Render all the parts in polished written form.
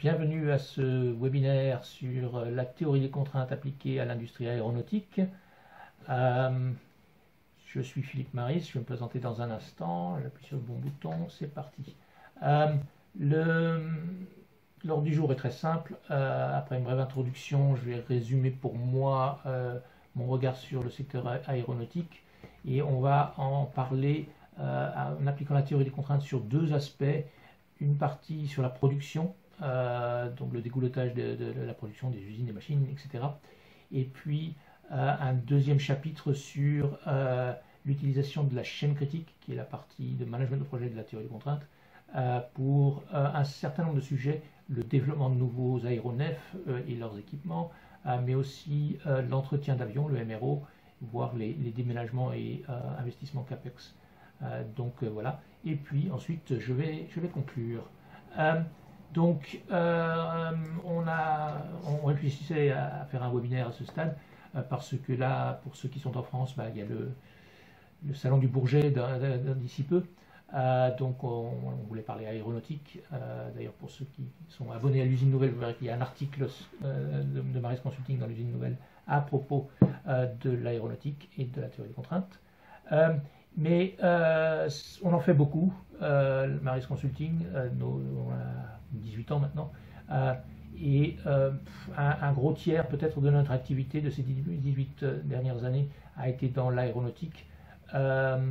Bienvenue à ce webinaire sur la théorie des contraintes appliquées à l'industrie aéronautique. Je suis Philippe Maris, je vais me présenter dans un instant. J'appuie sur le bon bouton, c'est parti. L'ordre du jour est très simple. Après une brève introduction, je vais résumer pour moi mon regard sur le secteur aéronautique et on va en parler en appliquant la théorie des contraintes sur deux aspects. Une partie sur la production, donc le dégoulottage de la production des usines, des machines, etc. Et puis un deuxième chapitre sur l'utilisation de la chaîne critique, qui est la partie de management de projet de la théorie des contraintes, pour un certain nombre de sujets, le développement de nouveaux aéronefs et leurs équipements, mais aussi l'entretien d'avions, le MRO, voire les déménagements et investissements CAPEX. Voilà, et puis ensuite je vais conclure. On réfléchissait à faire un webinaire à ce stade parce que là, pour ceux qui sont en France, il y a le salon du Bourget d'ici peu. On voulait parler aéronautique. D'ailleurs, pour ceux qui sont abonnés à l'usine nouvelle, vous verrez qu'il y a un article de Maris Consulting dans l'usine nouvelle à propos de l'aéronautique et de la théorie des contraintes. Mais on en fait beaucoup. Maris Consulting, on a 18 ans maintenant, et un gros tiers peut-être de notre activité de ces 18 dernières années a été dans l'aéronautique. On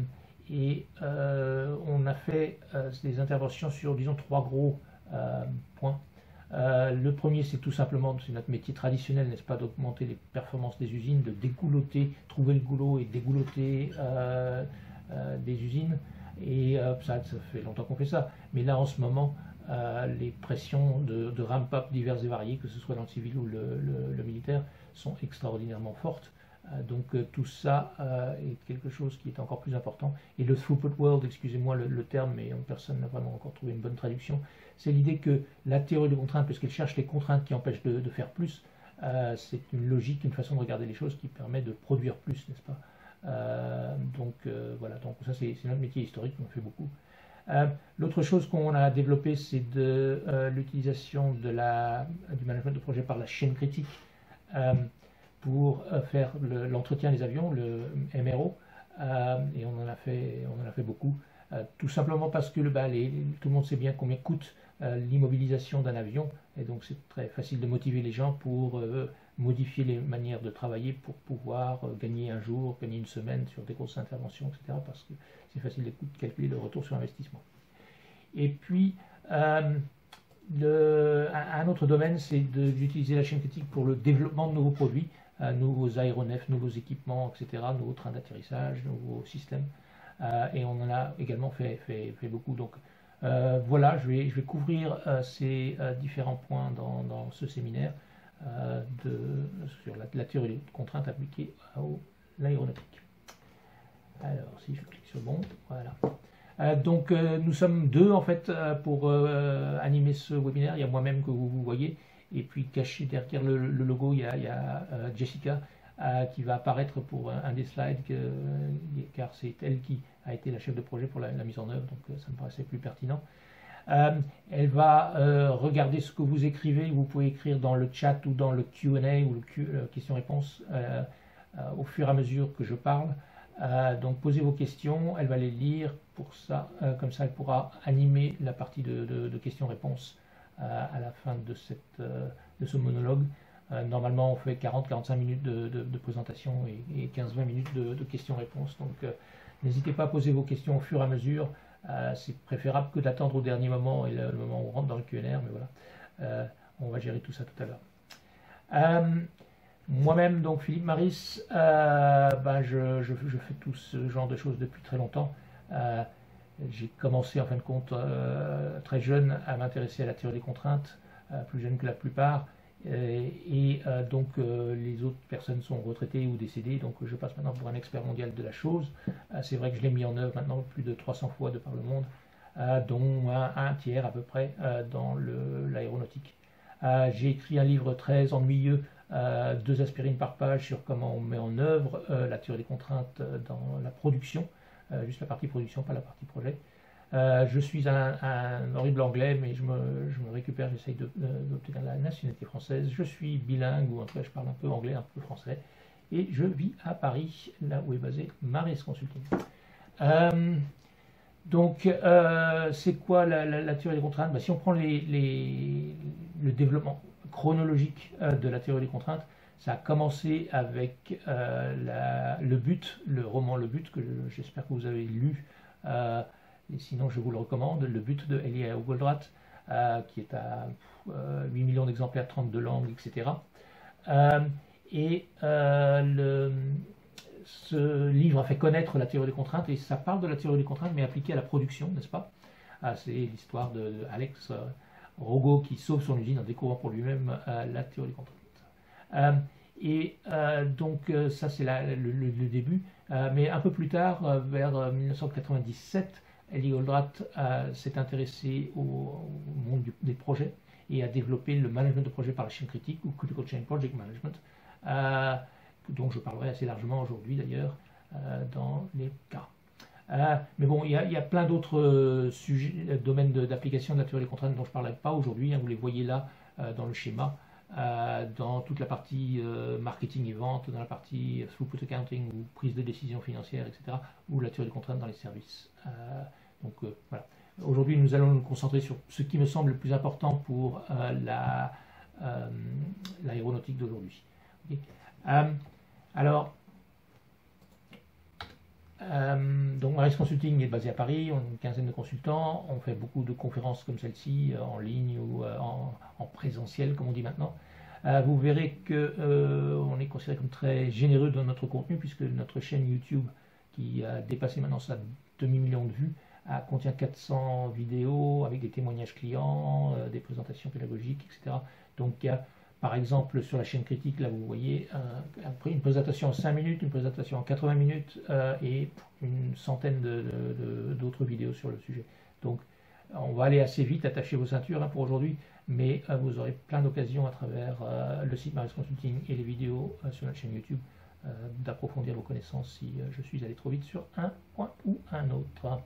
a fait des interventions sur, disons, trois gros points. Le premier, c'est tout simplement, c'est notre métier traditionnel, n'est-ce pas, d'augmenter les performances des usines, de dégoulotter, trouver le goulot et dégoulotter des usines. Et ça fait longtemps qu'on fait ça. Mais là, en ce moment, les pressions de ramp-up diverses et variées, que ce soit dans le civil ou le militaire, sont extraordinairement fortes. Tout ça est quelque chose qui est encore plus important. Et le throughput world, excusez-moi le terme, mais personne n'a vraiment encore trouvé une bonne traduction, c'est l'idée que la théorie des contraintes, puisqu'elle cherche les contraintes qui empêchent de faire plus, c'est une logique, une façon de regarder les choses qui permet de produire plus, n'est-ce pas? Voilà, donc ça c'est notre métier historique, on fait beaucoup. L'autre chose qu'on a développé, c'est l'utilisation du management de projet par la chaîne critique pour faire l'entretien des avions, le MRO, et on en a fait beaucoup, tout simplement parce que tout le monde sait bien combien coûte l'immobilisation d'un avion, et donc c'est très facile de motiver les gens pour modifier les manières de travailler pour pouvoir gagner un jour, gagner une semaine sur des grosses interventions, etc. Parce que c'est facile de calculer le retour sur investissement. Et puis, un autre domaine, c'est d'utiliser la chaîne critique pour le développement de nouveaux produits, nouveaux aéronefs, nouveaux équipements, etc., nouveaux trains d'atterrissage, nouveaux systèmes. Et on en a également fait beaucoup. Donc, voilà, je vais couvrir ces différents points dans ce séminaire sur la théorie des contraintes appliquées à l'aéronautique. Alors, si je clique sur bon, voilà. Nous sommes deux en fait pour animer ce webinaire. Il y a moi-même que vous voyez, et puis caché derrière le logo, il y a Jessica qui va apparaître pour un des slides, car c'est elle qui a été la chef de projet pour la mise en œuvre, donc ça me paraissait plus pertinent. Elle va regarder ce que vous écrivez. Vous pouvez écrire dans le chat ou dans le Q&A ou le question-réponse au fur et à mesure que je parle. Donc posez vos questions, elle va les lire pour ça, comme ça elle pourra animer la partie de questions-réponses à la fin de ce monologue. Normalement on fait 40-45 minutes de présentation et 15-20 minutes de questions-réponses. Donc n'hésitez pas à poser vos questions au fur et à mesure. C'est préférable que d'attendre au dernier moment et le moment où on rentre dans le Q&A, mais voilà, on va gérer tout ça tout à l'heure. Moi-même, donc Philippe Maris, je fais tout ce genre de choses depuis très longtemps. J'ai commencé en fin de compte très jeune à m'intéresser à la théorie des contraintes, plus jeune que la plupart. Les autres personnes sont retraitées ou décédées, donc je passe maintenant pour un expert mondial de la chose. C'est vrai que je l'ai mis en œuvre maintenant plus de 300 fois de par le monde, dont un tiers à peu près dans l'aéronautique. J'ai écrit un livre très ennuyeux, 2 aspirines par page, sur comment on met en œuvre la théorie des contraintes dans la production, juste la partie production, pas la partie projet. Je suis un horrible anglais, mais je me récupère, j'essaye d'obtenir la nationalité française. Je suis bilingue, ou en tout cas je parle un peu anglais, un peu français. Et je vis à Paris, là où est basé Maris Consulting. C'est quoi la théorie des contraintes? Si on prend le développement chronologique de la théorie des contraintes, ça a commencé avec le but, le roman Le But, que j'espère que vous avez lu, et sinon je vous le recommande, Le But de Elia Goldratt, qui est à 8 millions d'exemplaires, 32 langues, etc. Ce livre a fait connaître la théorie des contraintes, et ça parle de la théorie des contraintes, mais appliquée à la production, n'est-ce pas? C'est l'histoire de Alex Rogo qui sauve son usine en découvrant pour lui-même la théorie des contraintes. Ça c'est le début, mais un peu plus tard, vers 1997, Eli Goldratt s'est intéressé au monde des projets et a développé le management de projet par la chaîne critique, ou Critical Chain Project Management, dont je parlerai assez largement aujourd'hui d'ailleurs dans les cas. Mais bon, il y a plein d'autres domaines d'application de la théorie des contraintes dont je ne parlerai pas aujourd'hui, vous les voyez là dans le schéma, dans toute la partie marketing et vente, dans la partie throughput accounting ou prise de décision financière, etc., ou la théorie des contraintes dans les services. Voilà. Aujourd'hui, nous allons nous concentrer sur ce qui me semble le plus important pour l'aéronautique d'aujourd'hui. Okay. Donc Maris Consulting est basé à Paris, on est une quinzaine de consultants, on fait beaucoup de conférences comme celle-ci, en ligne ou en présentiel comme on dit maintenant. Vous verrez qu'on est considéré comme très généreux dans notre contenu, puisque notre chaîne YouTube, qui a dépassé maintenant sa demi-million de vues, contient 400 vidéos avec des témoignages clients, des présentations pédagogiques, etc. Donc il y a par exemple sur la chaîne critique, là vous voyez une présentation en 5 minutes, une présentation en 80 minutes et une centaine d'autres vidéos sur le sujet. Donc on va aller assez vite, attachez vos ceintures pour aujourd'hui, mais vous aurez plein d'occasions à travers le site Maris Consulting et les vidéos sur notre chaîne YouTube d'approfondir vos connaissances si je suis allé trop vite sur un point ou un autre.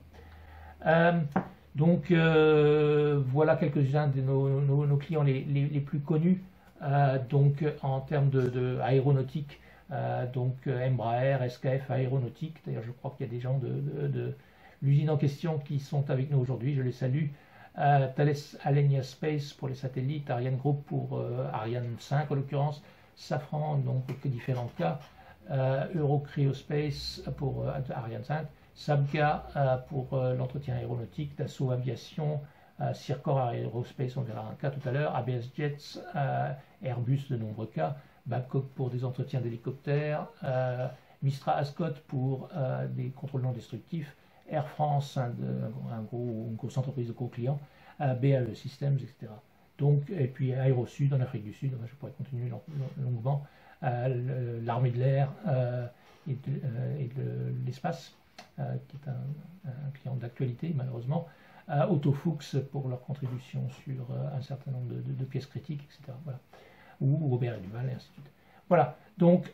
Voilà quelques-uns de nos clients les plus connus. En termes d'aéronautique, Embraer, SKF Aéronautique, d'ailleurs je crois qu'il y a des gens de l'usine en question qui sont avec nous aujourd'hui, je les salue. Thales Alenia Space pour les satellites, Ariane Group pour Ariane 5 en l'occurrence, Safran donc pour différents cas, Eurocryospace pour Ariane 5, Sabga pour l'entretien aéronautique, Dassault Aviation, Circor Aerospace, on verra un cas tout à l'heure, ABS Jets, Airbus de nombreux cas, Babcock pour des entretiens d'hélicoptères, Mistra Ascot pour des contrôles non destructifs, Air France, une grosse entreprise de gros clients, BAE Systems, etc. Donc, et puis Aérosud en Afrique du Sud, je pourrais continuer longuement, l'armée de l'air et de l'espace, qui est un client d'actualité malheureusement, Autofux pour leur contribution sur un certain nombre de pièces critiques, etc. Voilà. Ou Robert et Duval, et ainsi de suite. Voilà, donc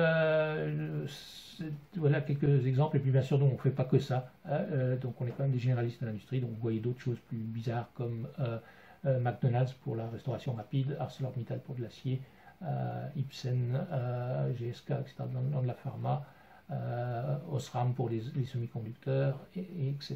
voilà quelques exemples, et puis bien sûr donc, on ne fait pas que ça, donc on est quand même des généralistes de l'industrie, donc vous voyez d'autres choses plus bizarres comme McDonald's pour la restauration rapide, ArcelorMittal pour de l'acier, Ipsen, GSK, etc. dans de la pharma, Osram pour les semi-conducteurs, etc.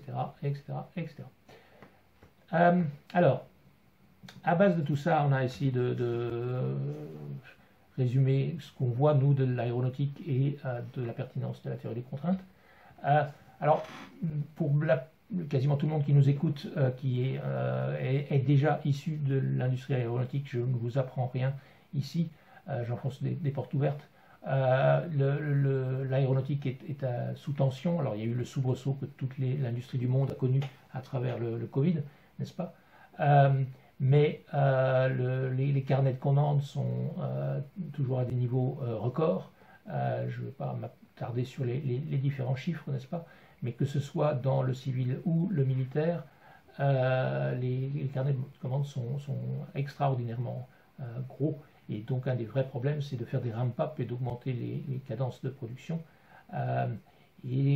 Alors, à base de tout ça, on a essayé de résumer ce qu'on voit, nous, de l'aéronautique et de la pertinence de la théorie des contraintes. Alors, pour quasiment tout le monde qui nous écoute, qui est déjà issu de l'industrie aéronautique, je ne vous apprends rien ici, j'enfonce des portes ouvertes. L'aéronautique est sous tension. Alors il y a eu le soubresaut que toute l'industrie du monde a connu à travers le Covid, n'est-ce pas? Mais les carnets de commandes sont toujours à des niveaux records. Je ne vais pas m'attarder sur les différents chiffres, n'est-ce pas? Mais que ce soit dans le civil ou le militaire, les carnets de commandes sont extraordinairement gros. Et donc un des vrais problèmes, c'est de faire des ramp-up et d'augmenter les cadences de production. Et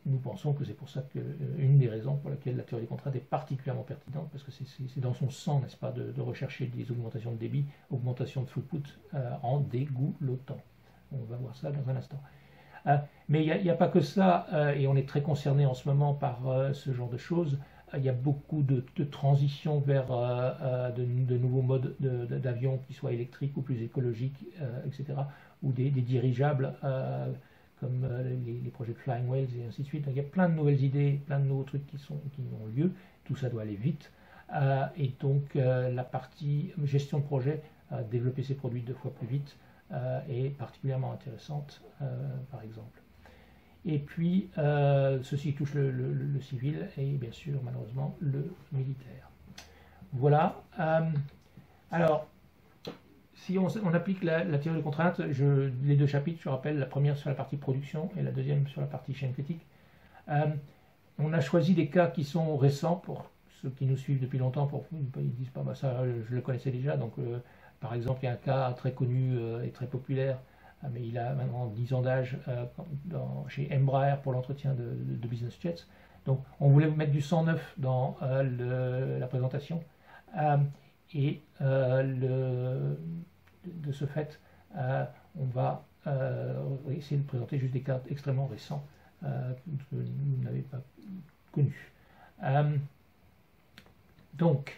nous pensons que c'est pour ça qu'une des raisons pour laquelle la théorie des contraintes est particulièrement pertinente, parce que c'est dans son sang, n'est-ce pas, de rechercher des augmentations de débit, augmentation de throughput en dégoulottant. On va voir ça dans un instant. Mais il n'y a pas que ça, et on est très concerné en ce moment par ce genre de choses. Il y a beaucoup de transitions vers de nouveaux modes d'avions qui soient électriques ou plus écologiques, etc. Ou des dirigeables comme les projets de Flying Whales et ainsi de suite. Donc, il y a plein de nouvelles idées, plein de nouveaux trucs qui ont lieu. Tout ça doit aller vite. Et donc la partie gestion de projet, développer ses produits 2 fois plus vite, est particulièrement intéressante, par exemple. Et puis, ceci touche le civil et bien sûr, malheureusement, le militaire. Voilà. Alors, si on applique la théorie des contraintes, les 2 chapitres, je rappelle, la première sur la partie production et la deuxième sur la partie chaîne critique. On a choisi des cas qui sont récents pour ceux qui nous suivent depuis longtemps. Ils disent pas, bah, ça, je le connaissais déjà. Donc, par exemple, il y a un cas très connu et très populaire, mais il a maintenant 10 ans d'âge chez Embraer pour l'entretien de business jets. Donc, on voulait vous mettre du 109 dans la présentation. Et de ce fait, on va essayer de présenter juste des cas extrêmement récents que vous n'avez pas connus. Donc,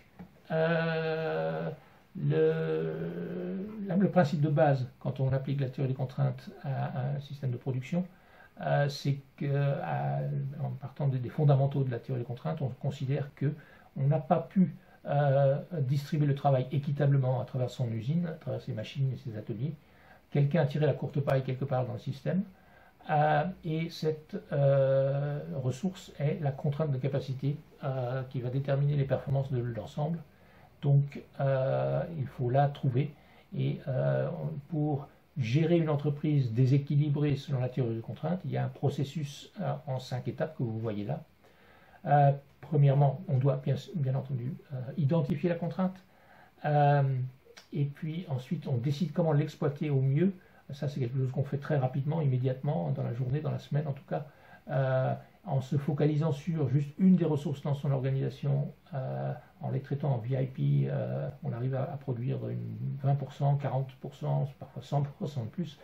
le principe de base, quand on applique la théorie des contraintes à un système de production, c'est qu'en partant des fondamentaux de la théorie des contraintes, on considère qu'on n'a pas pu distribuer le travail équitablement à travers son usine, à travers ses machines et ses ateliers. Quelqu'un a tiré la courte paille quelque part dans le système, et cette ressource est la contrainte de capacité qui va déterminer les performances de l'ensemble. Donc, il faut la trouver. Et pour gérer une entreprise déséquilibrée selon la théorie des contraintes, il y a un processus en 5 étapes que vous voyez là. Premièrement, on doit bien entendu identifier la contrainte. Et puis ensuite, on décide comment l'exploiter au mieux. Ça, c'est quelque chose qu'on fait très rapidement, immédiatement, dans la journée, dans la semaine en tout cas, en se focalisant sur juste une des ressources dans son organisation, en les traitant en VIP, on arrive à produire 20%, 40%, parfois 100% de plus.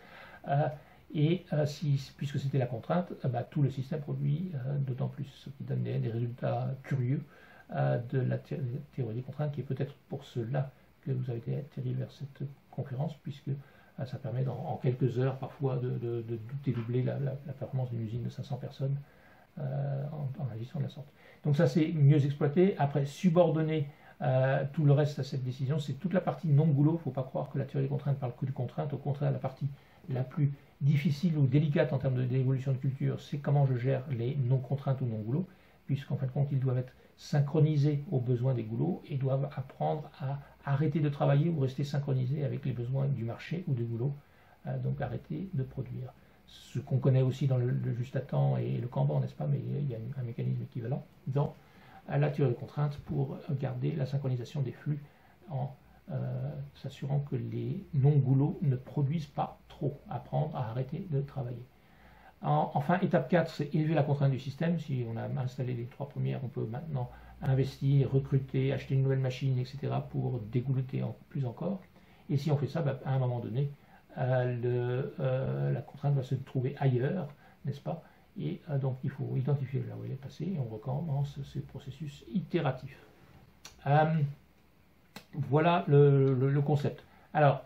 Puisque c'était la contrainte, tout le système produit d'autant plus, ce qui donne des résultats curieux de la théorie des contraintes, qui est peut-être pour cela que vous avez été atterri vers cette conférence, puisque ça permet en quelques heures parfois de dédoubler la performance d'une usine de 500 personnes en agissant de la sorte. Donc ça, c'est mieux exploité. Après, subordonner tout le reste à cette décision, c'est toute la partie non-goulot. Il ne faut pas croire que la théorie des contraintes parle que de contraintes. Au contraire, la partie la plus difficile ou délicate en termes d'évolution de culture, c'est comment je gère les non-contraintes ou non-goulots, puisqu'en fin de compte, ils doivent être synchronisés aux besoins des goulots et doivent apprendre à arrêter de travailler ou rester synchronisés avec les besoins du marché ou des goulots, donc arrêter de produire. Ce qu'on connaît aussi dans le juste à temps et le Kanban, n'est-ce pas, mais il y a un mécanisme équivalent dans la théorie des contraintes pour garder la synchronisation des flux en s'assurant que les non-goulots ne produisent pas trop, apprendre à arrêter de travailler. Enfin, étape 4, c'est élever la contrainte du système. Si on a installé les 3 premières, on peut maintenant investir, recruter, acheter une nouvelle machine, etc. pour dégouloter plus encore. Et si on fait ça, à un moment donné, la contrainte va se trouver ailleurs, n'est-ce pas? Et donc il faut identifier là où elle est passée et on recommence ce processus itératif. Voilà le concept. Alors,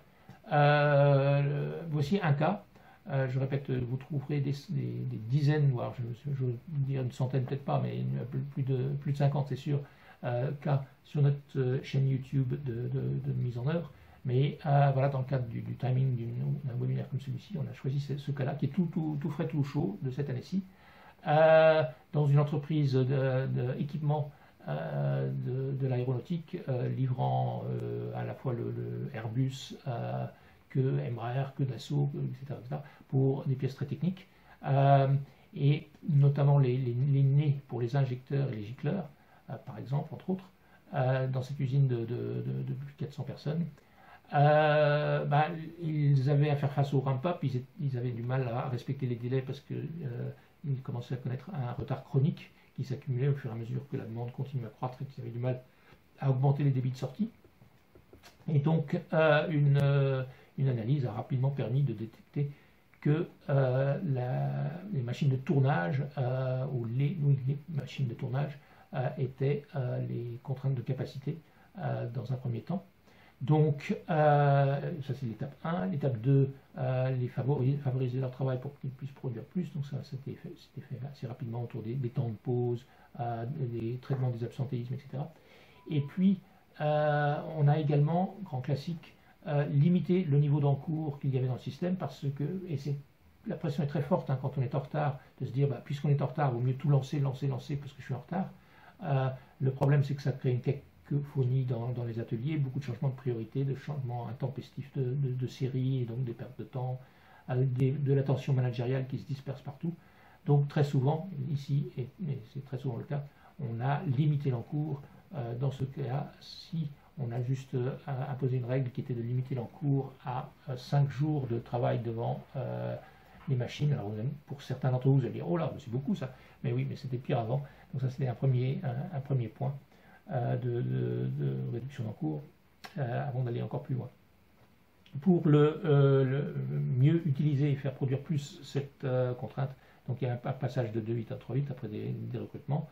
voici un cas. Je répète, vous trouverez des dizaines, voire je veux dire une centaine, peut-être pas, mais plus de 50, c'est sûr, cas sur notre chaîne YouTube de mise en œuvre. Mais voilà, dans le cadre du timing d'un webinaire comme celui-ci, on a choisi ce cas-là, qui est tout frais, tout chaud de cette année-ci, dans une entreprise d'équipement de l'aéronautique, livrant à la fois le Airbus, que Embraer, que Dassault, etc., pour des pièces très techniques, et notamment les nez pour les injecteurs et les gicleurs, par exemple, entre autres, dans cette usine de plus de 400 personnes. ils avaient à faire face au ramp-up, ils avaient du mal à respecter les délais parce qu'ils commençaient à connaître un retard chronique qui s'accumulait au fur et à mesure que la demande continuait à croître et qu'ils avaient du mal à augmenter les débits de sortie. Et donc, une analyse a rapidement permis de détecter que les machines de tournage, ou les machines de tournage, étaient les contraintes de capacité dans un premier temps. Donc, ça c'est l'étape 1. L'étape 2, favoriser leur travail pour qu'ils puissent produire plus. Donc ça, c'était fait assez rapidement autour des temps de pause, des traitements des absentéismes, etc. Et puis, on a également, grand classique, limiter le niveau d'encours qu'il y avait dans le système parce que, la pression est très forte quand on est en retard, de se dire, puisqu'on est en retard, il vaut mieux tout lancer parce que je suis en retard. Le problème, c'est que ça crée une cacophonie dans les ateliers, beaucoup de changements de priorité, de changements intempestifs de série, et donc des pertes de temps, avec de la tension managériale qui se disperse partout. Donc très souvent, ici, et c'est très souvent le cas, on a limité l'encours. Dans ce cas, si on a juste imposé une règle qui était de limiter l'encours à 5 jours de travail devant les machines. Alors pour certains d'entre vous, vous allez dire, oh là, c'est beaucoup ça. Mais oui, mais c'était pire avant. Donc ça, c'était un premier point de réduction d'encours avant d'aller encore plus loin. Pour le mieux utiliser et faire produire plus cette contrainte, donc il y a un passage de 2.8 à 3.8 après des recrutements.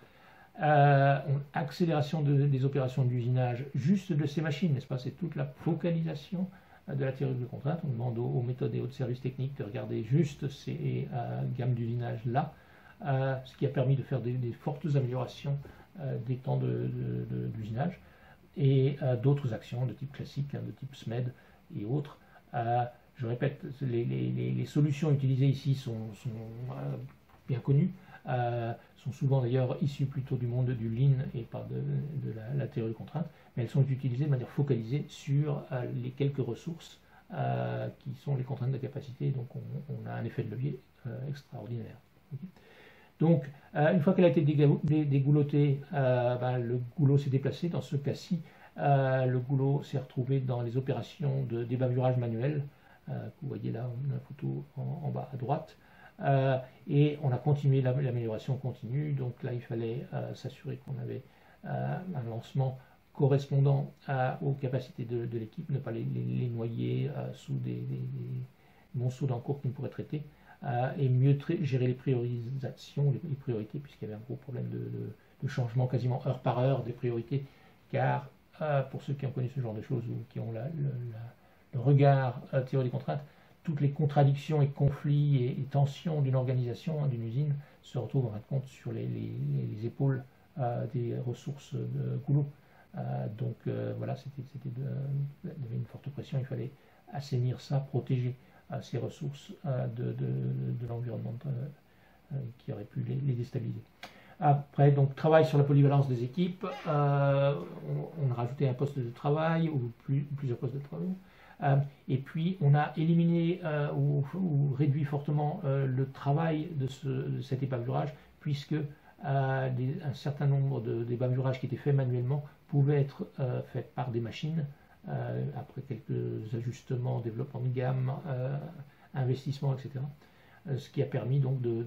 Accélération des opérations d'usinage juste de ces machines, n'est-ce pas? C'est toute la focalisation de la théorie de contrainte. On demande aux méthodes et aux services techniques de regarder juste ces gammes d'usinage là, ce qui a permis de faire des fortes améliorations des temps d'usinage et d'autres actions de type classique, de type SMED et autres. Je répète, les solutions utilisées ici sont bien connues. Sont souvent d'ailleurs issues plutôt du monde du Lean et pas de la théorie de contrainte, mais elles sont utilisées de manière focalisée sur les quelques ressources qui sont les contraintes de capacité, donc on a un effet de levier extraordinaire. Okay. Donc, une fois qu'elle a été dégoulottée, le goulot s'est déplacé. Dans ce cas-ci, le goulot s'est retrouvé dans les opérations de débavurage manuel, que vous voyez là, la photo en bas à droite. Et on a continué l'amélioration continue, donc là il fallait s'assurer qu'on avait un lancement correspondant aux capacités de l'équipe, ne pas les noyer sous des monceaux d'encours qui ne pourraient traiter, et mieux gérer les priorisations, les priorités, puisqu'il y avait un gros problème de changement quasiment heure par heure des priorités, car pour ceux qui ont connu ce genre de choses ou qui ont le regard théorie des contraintes, toutes les contradictions et conflits et tensions d'une organisation, d'une usine, se retrouvent en fin de compte sur les épaules des ressources de goulot. Donc voilà, il y avait une forte pression, il fallait assainir ça, protéger ces ressources de l'environnement qui aurait pu les déstabiliser. Après, donc, travail sur la polyvalence des équipes, on a rajouté un poste de travail ou plusieurs postes de travail. Et puis on a éliminé ou réduit fortement le travail de cet ébavurage, puisque un certain nombre d'ébavurages qui étaient faits manuellement pouvaient être faits par des machines, après quelques ajustements, développement de gamme, investissements, etc. Ce qui a permis donc de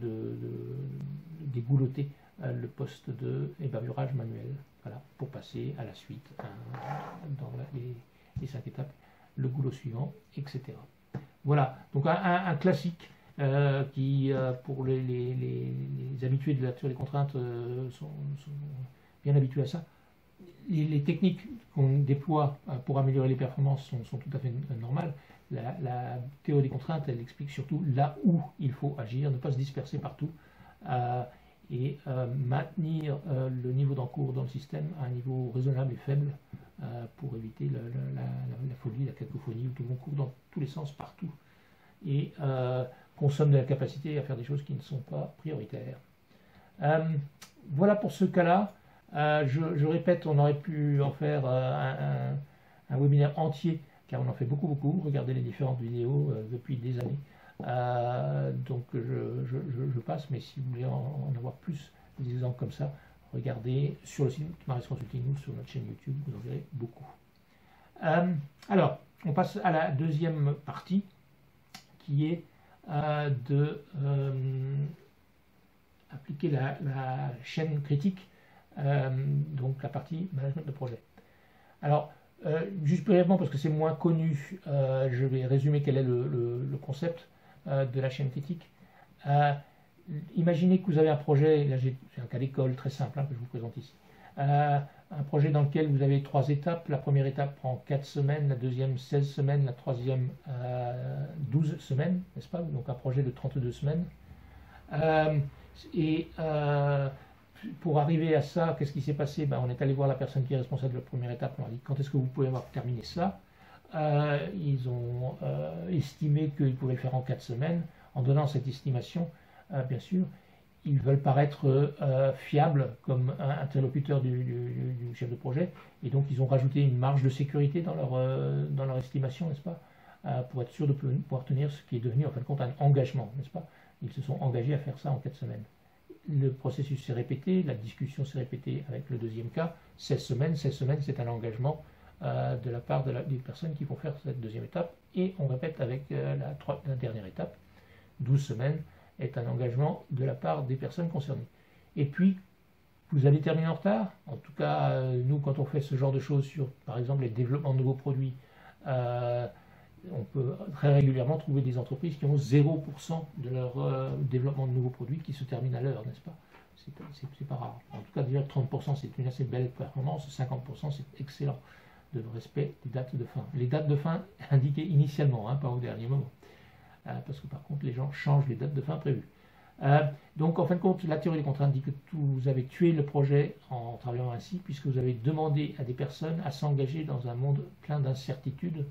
dégouloter le poste d'ébavurage manuel, voilà, pour passer à la suite dans les 5 étapes, le goulot suivant, etc. Voilà, donc un classique qui, pour les habitués de la théorie des contraintes, sont bien habitués à ça. Les techniques qu'on déploie pour améliorer les performances sont tout à fait normales. La théorie des contraintes, elle explique surtout là où il faut agir, ne pas se disperser partout, et maintenir le niveau d'encours dans le système à un niveau raisonnable et faible, pour éviter la folie, la cacophonie, où tout le monde court dans tous les sens partout et consomme de la capacité à faire des choses qui ne sont pas prioritaires. Voilà pour ce cas-là. Je répète, on aurait pu en faire un webinaire entier, car on en fait beaucoup. Regardez les différentes vidéos depuis des années. Donc je passe, mais si vous voulez en avoir plus des exemples comme ça, regardez sur le site Maris Consulting ou sur notre chaîne YouTube, vous en verrez beaucoup. Alors, on passe à la deuxième partie qui est appliquer la chaîne critique, donc la partie management de projet. Alors, juste brièvement, parce que c'est moins connu, je vais résumer quel est le concept de la chaîne critique. Imaginez que vous avez un projet, là j'ai un cas d'école très simple que je vous présente ici. Un projet dans lequel vous avez 3 étapes. La première étape prend 4 semaines, la deuxième 16 semaines, la troisième 12 semaines, n'est-ce pas? Donc un projet de 32 semaines. Pour arriver à ça, qu'est-ce qui s'est passé? On est allé voir la personne qui est responsable de la première étape, on leur a dit quand est-ce que vous pouvez avoir terminé ça? Ils ont estimé qu'ils pouvaient le faire en 4 semaines. En donnant cette estimation, bien sûr, ils veulent paraître fiables comme un interlocuteur du chef de projet, et donc ils ont rajouté une marge de sécurité dans leur estimation, n'est-ce pas, pour être sûr de pouvoir tenir ce qui est devenu en fin de compte un engagement, n'est-ce pas. Ils se sont engagés à faire ça en 4 semaines. Le processus s'est répété, la discussion s'est répétée avec le deuxième cas, 16 semaines. 16 semaines, c'est un engagement de la part des personnes qui vont faire cette deuxième étape, et on répète avec la dernière étape, 12 semaines, est un engagement de la part des personnes concernées. Et puis, vous allez terminer en retard. En tout cas, nous, quand on fait ce genre de choses sur, par exemple, les développements de nouveaux produits, on peut très régulièrement trouver des entreprises qui ont 0% de leur développement de nouveaux produits qui se terminent à l'heure, n'est-ce pas? C'est pas rare. En tout cas, déjà 30%, c'est une assez belle performance, 50%, c'est excellent de respect des dates de fin. Les dates de fin indiquées initialement, pas au dernier moment. Parce que par contre, les gens changent les dates de fin prévues. Donc, en fin de compte, la théorie des contraintes dit que vous avez tué le projet en travaillant ainsi, puisque vous avez demandé à des personnes à s'engager dans un monde plein d'incertitudes.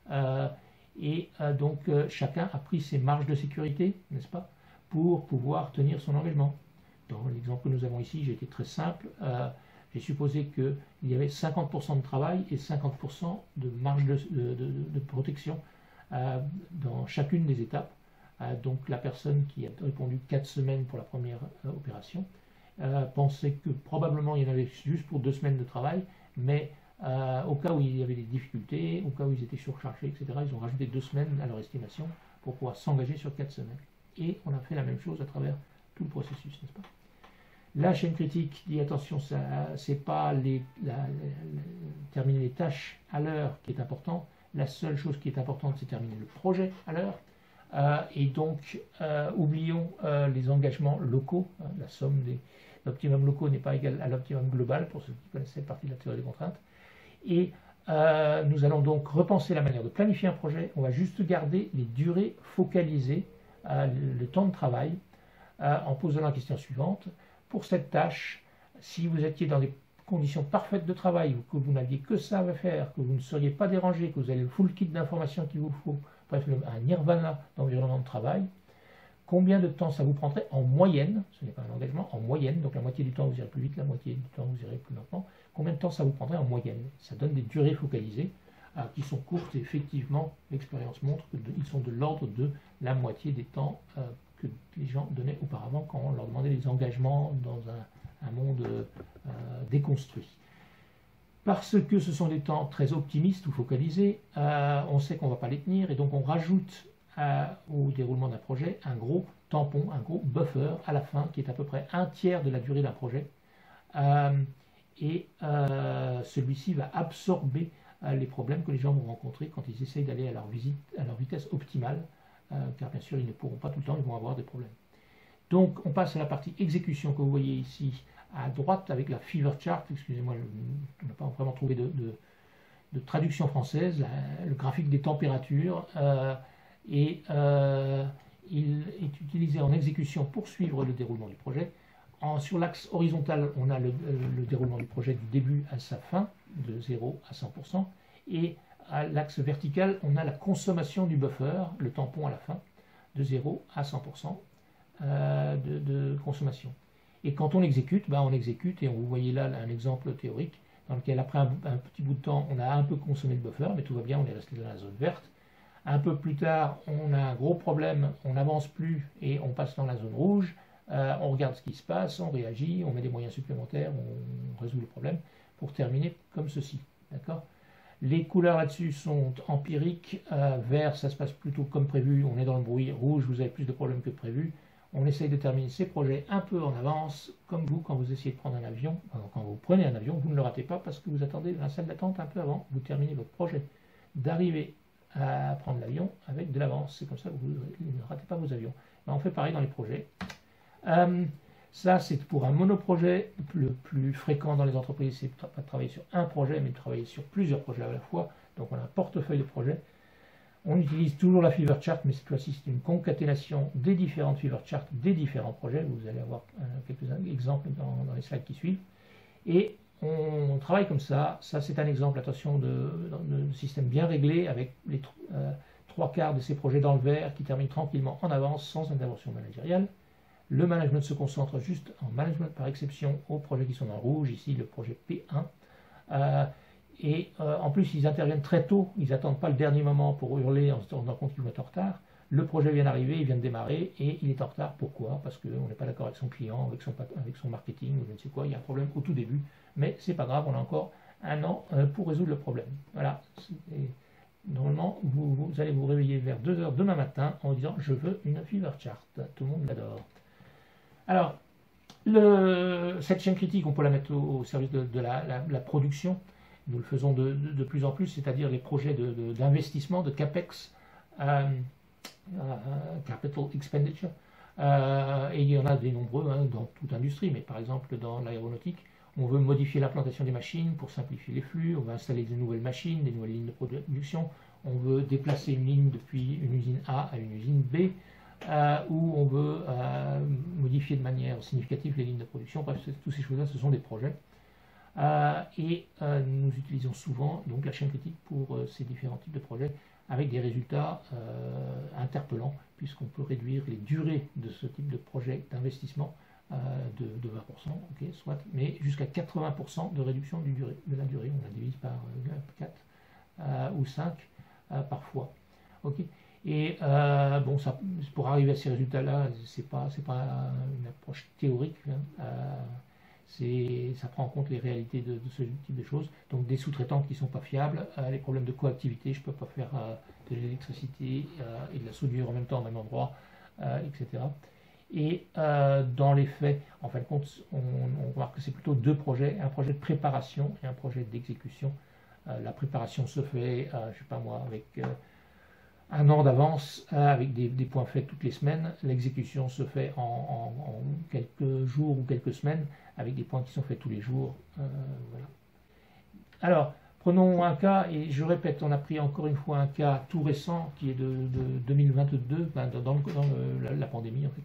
Donc, chacun a pris ses marges de sécurité, n'est-ce pas, pour pouvoir tenir son engagement. Dans l'exemple que nous avons ici, j'ai été très simple. J'ai supposé qu'il y avait 50% de travail et 50% de marge de protection dans chacune des étapes. Donc la personne qui a répondu 4 semaines pour la première opération pensait que probablement il y en avait juste pour 2 semaines de travail, mais au cas où il y avait des difficultés, au cas où ils étaient surchargés, etc., ils ont rajouté 2 semaines à leur estimation pour pouvoir s'engager sur 4 semaines. Et on a fait la même chose à travers tout le processus, n'est-ce pas? La chaîne critique dit attention, c'est pas terminer les tâches à l'heure qui est important. La seule chose qui est importante, c'est terminer le projet à l'heure. Et donc, oublions les engagements locaux. La somme des optimums locaux n'est pas égale à l'optimum global, pour ceux qui connaissent cette partie de la théorie des contraintes. Et nous allons donc repenser la manière de planifier un projet. On va juste garder les durées focalisées, le temps de travail, en posant la question suivante. Pour cette tâche, si vous étiez dans des conditions parfaites de travail, ou que vous n'aviez que ça à faire, que vous ne seriez pas dérangé, que vous avez le full kit d'informations qu'il vous faut, bref, un nirvana d'environnement de travail, combien de temps ça vous prendrait en moyenne, ce n'est pas un engagement, en moyenne, donc la moitié du temps vous irez plus vite, la moitié du temps vous irez plus lentement, combien de temps ça vous prendrait en moyenne? Ça donne des durées focalisées qui sont courtes, et effectivement, l'expérience montre qu'ils sont de l'ordre de la moitié des temps que les gens donnaient auparavant quand on leur demandait des engagements dans un monde déconstruit. Parce que ce sont des temps très optimistes ou focalisés, on sait qu'on ne va pas les tenir, et donc on rajoute au déroulement d'un projet un gros tampon, un gros buffer à la fin, qui est à peu près 1/3 de la durée d'un projet. Celui-ci va absorber les problèmes que les gens vont rencontrer quand ils essayent d'aller à leur vitesse optimale, car bien sûr ils ne pourront pas tout le temps, ils vont avoir des problèmes. Donc on passe à la partie exécution que vous voyez ici à droite avec la fever chart. Excusez-moi, je n'ai pas vraiment trouvé de traduction française, le graphique des températures, il est utilisé en exécution pour suivre le déroulement du projet. Sur l'axe horizontal, on a le déroulement du projet du début à sa fin, de 0 à 100%, et à l'axe vertical, on a la consommation du buffer, le tampon à la fin, de 0 à 100% de consommation. Et quand on exécute, on exécute, et vous voyez là un exemple théorique, dans lequel après un petit bout de temps, on a un peu consommé le buffer, mais tout va bien, on est resté dans la zone verte. Un peu plus tard, on a un gros problème, on n'avance plus et on passe dans la zone rouge. On regarde ce qui se passe, on réagit, on met des moyens supplémentaires, on résout le problème pour terminer comme ceci. D'accord ? Les couleurs là-dessus sont empiriques. Vert, ça se passe plutôt comme prévu, on est dans le bruit. Rouge, vous avez plus de problèmes que prévu. On essaye de terminer ces projets un peu en avance, comme vous, quand vous essayez de prendre un avion. Quand vous prenez un avion, vous ne le ratez pas parce que vous attendez dans la salle d'attente un peu avant. Vous terminez votre projet d'arriver à prendre l'avion avec de l'avance. C'est comme ça que vous ne ratez pas vos avions. On fait pareil dans les projets. Ça, c'est pour un monoprojet. Le plus fréquent dans les entreprises, c'est pas de travailler sur un projet, mais de travailler sur plusieurs projets à la fois. Donc, on a un portefeuille de projets. On utilise toujours la fever chart, mais cette fois-ci, c'est une concaténation des différentes fever charts, des différents projets. Vous allez avoir quelques exemples dans les slides qui suivent. Et on travaille comme ça. Ça, c'est un exemple, attention, de système bien réglé, avec les 3/4 de ces projets dans le vert qui terminent tranquillement en avance, sans intervention managériale. Le management se concentre juste en management par exception aux projets qui sont dans le rouge, ici le projet P1. En plus, ils interviennent très tôt, ils n'attendent pas le dernier moment pour hurler en se rendant compte qu'ils vont être en retard. Le projet vient d'arriver, il vient de démarrer et il est en retard. Pourquoi? Parce qu'on n'est pas d'accord avec son client, avec son marketing ou je ne sais quoi. Il y a un problème au tout début, mais c'est pas grave, on a encore un an pour résoudre le problème. Voilà. Normalement, vous allez vous réveiller vers 2 h demain matin en disant je veux une fever chart. Tout le monde l'adore. Alors, cette chaîne critique, on peut la mettre au service de la production. Nous le faisons de plus en plus, c'est-à-dire les projets d'investissement, de CAPEX, Capital Expenditure. Et il y en a des nombreux dans toute industrie, mais par exemple dans l'aéronautique, on veut modifier l'implantation des machines pour simplifier les flux, on veut installer des nouvelles machines, des nouvelles lignes de production, on veut déplacer une ligne depuis une usine A à une usine B, où on veut modifier de manière significative les lignes de production. Bref, toutes ces choses-là, ce sont des projets. Nous utilisons souvent donc, la chaîne critique pour ces différents types de projets avec des résultats interpellants, puisqu'on peut réduire les durées de ce type de projet d'investissement de 20%, okay, soit, mais jusqu'à 80% de réduction de la durée. On la divise par 4 ou 5 parfois. Okay. Et bon, ça, pour arriver à ces résultats-là, c'est pas une approche théorique. Ça prend en compte les réalités de ce type de choses. Donc des sous-traitants qui ne sont pas fiables, les problèmes de coactivité, je ne peux pas faire de l'électricité et de la soudure en même temps au même endroit, etc. Et dans les faits, en fin de compte, on remarque que c'est plutôt deux projets, un projet de préparation et un projet d'exécution. La préparation se fait, je ne sais pas moi, avec un an d'avance, avec des points faits toutes les semaines. L'exécution se fait en quelques jours ou quelques semaines, avec des points qui sont faits tous les jours. Voilà. Alors, prenons un cas, et je répète, on a pris encore une fois un cas tout récent, qui est de 2022, dans la pandémie en fait.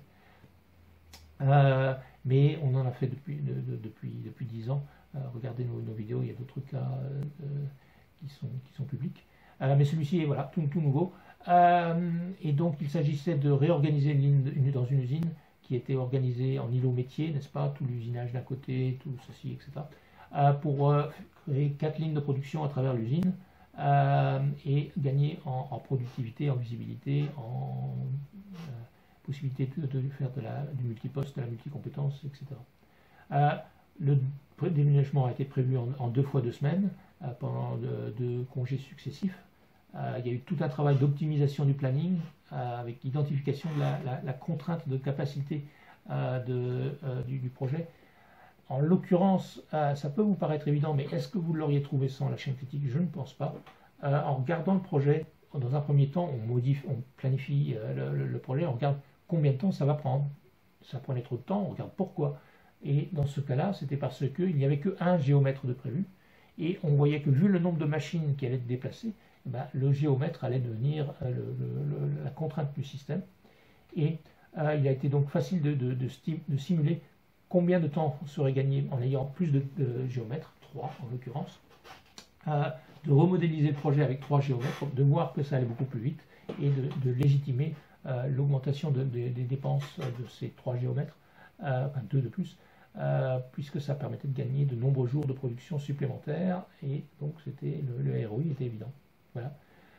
Mais on en a fait depuis 10 ans. Regardez nos vidéos, il y a d'autres cas qui sont publics. Mais celui-ci est voilà, tout nouveau. Et donc il s'agissait de réorganiser une ligne dans une usine qui était organisée en îlot métier, n'est-ce pas, tout l'usinage d'un côté, tout ceci, etc. Pour créer 4 lignes de production à travers l'usine et gagner en productivité, en visibilité, en possibilité de faire du multiposte, de la multicompétence, etc. Le déménagement a été prévu en 2 fois 2 semaines pendant 2 congés successifs. Il y a eu tout un travail d'optimisation du planning avec l'identification de la contrainte de capacité du projet. En l'occurrence, ça peut vous paraître évident, mais est-ce que vous l'auriez trouvé sans la chaîne critique? Je ne pense pas. En regardant le projet, dans un premier temps, on planifie le projet, on regarde combien de temps ça va prendre. Ça prenait trop de temps, on regarde pourquoi. Et dans ce cas-là, c'était parce qu'il n'y avait qu'un géomètre de prévu. Et on voyait que vu le nombre de machines qui allaient être déplacées, le géomètre allait devenir la contrainte du système. Et il a été donc facile de simuler combien de temps serait gagné en ayant plus de géomètres, 3 en l'occurrence, de remodéliser le projet avec 3 géomètres, de voir que ça allait beaucoup plus vite et de légitimer l'augmentation des dépenses de ces 3 géomètres, enfin 2 de plus, puisque ça permettait de gagner de nombreux jours de production supplémentaires et donc le ROI était évident. Voilà.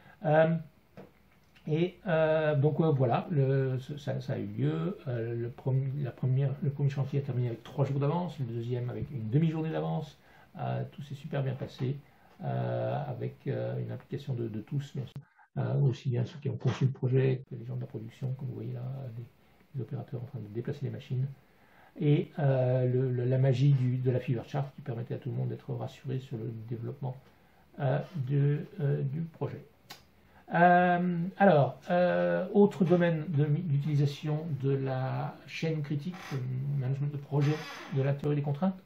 Donc voilà, ça a eu lieu. Le premier chantier a terminé avec 3 jours d'avance, le deuxième avec une demi-journée d'avance. Tout s'est super bien passé. avec une implication de tous, bien sûr. Aussi bien ceux qui ont conçu le projet que les gens de la production, comme vous voyez là, les opérateurs en train de déplacer les machines. Et la magie de la Fever Chart qui permettait à tout le monde d'être rassuré sur le développement du projet. Autre domaine d'utilisation de la chaîne critique, le management de projet de la théorie des contraintes,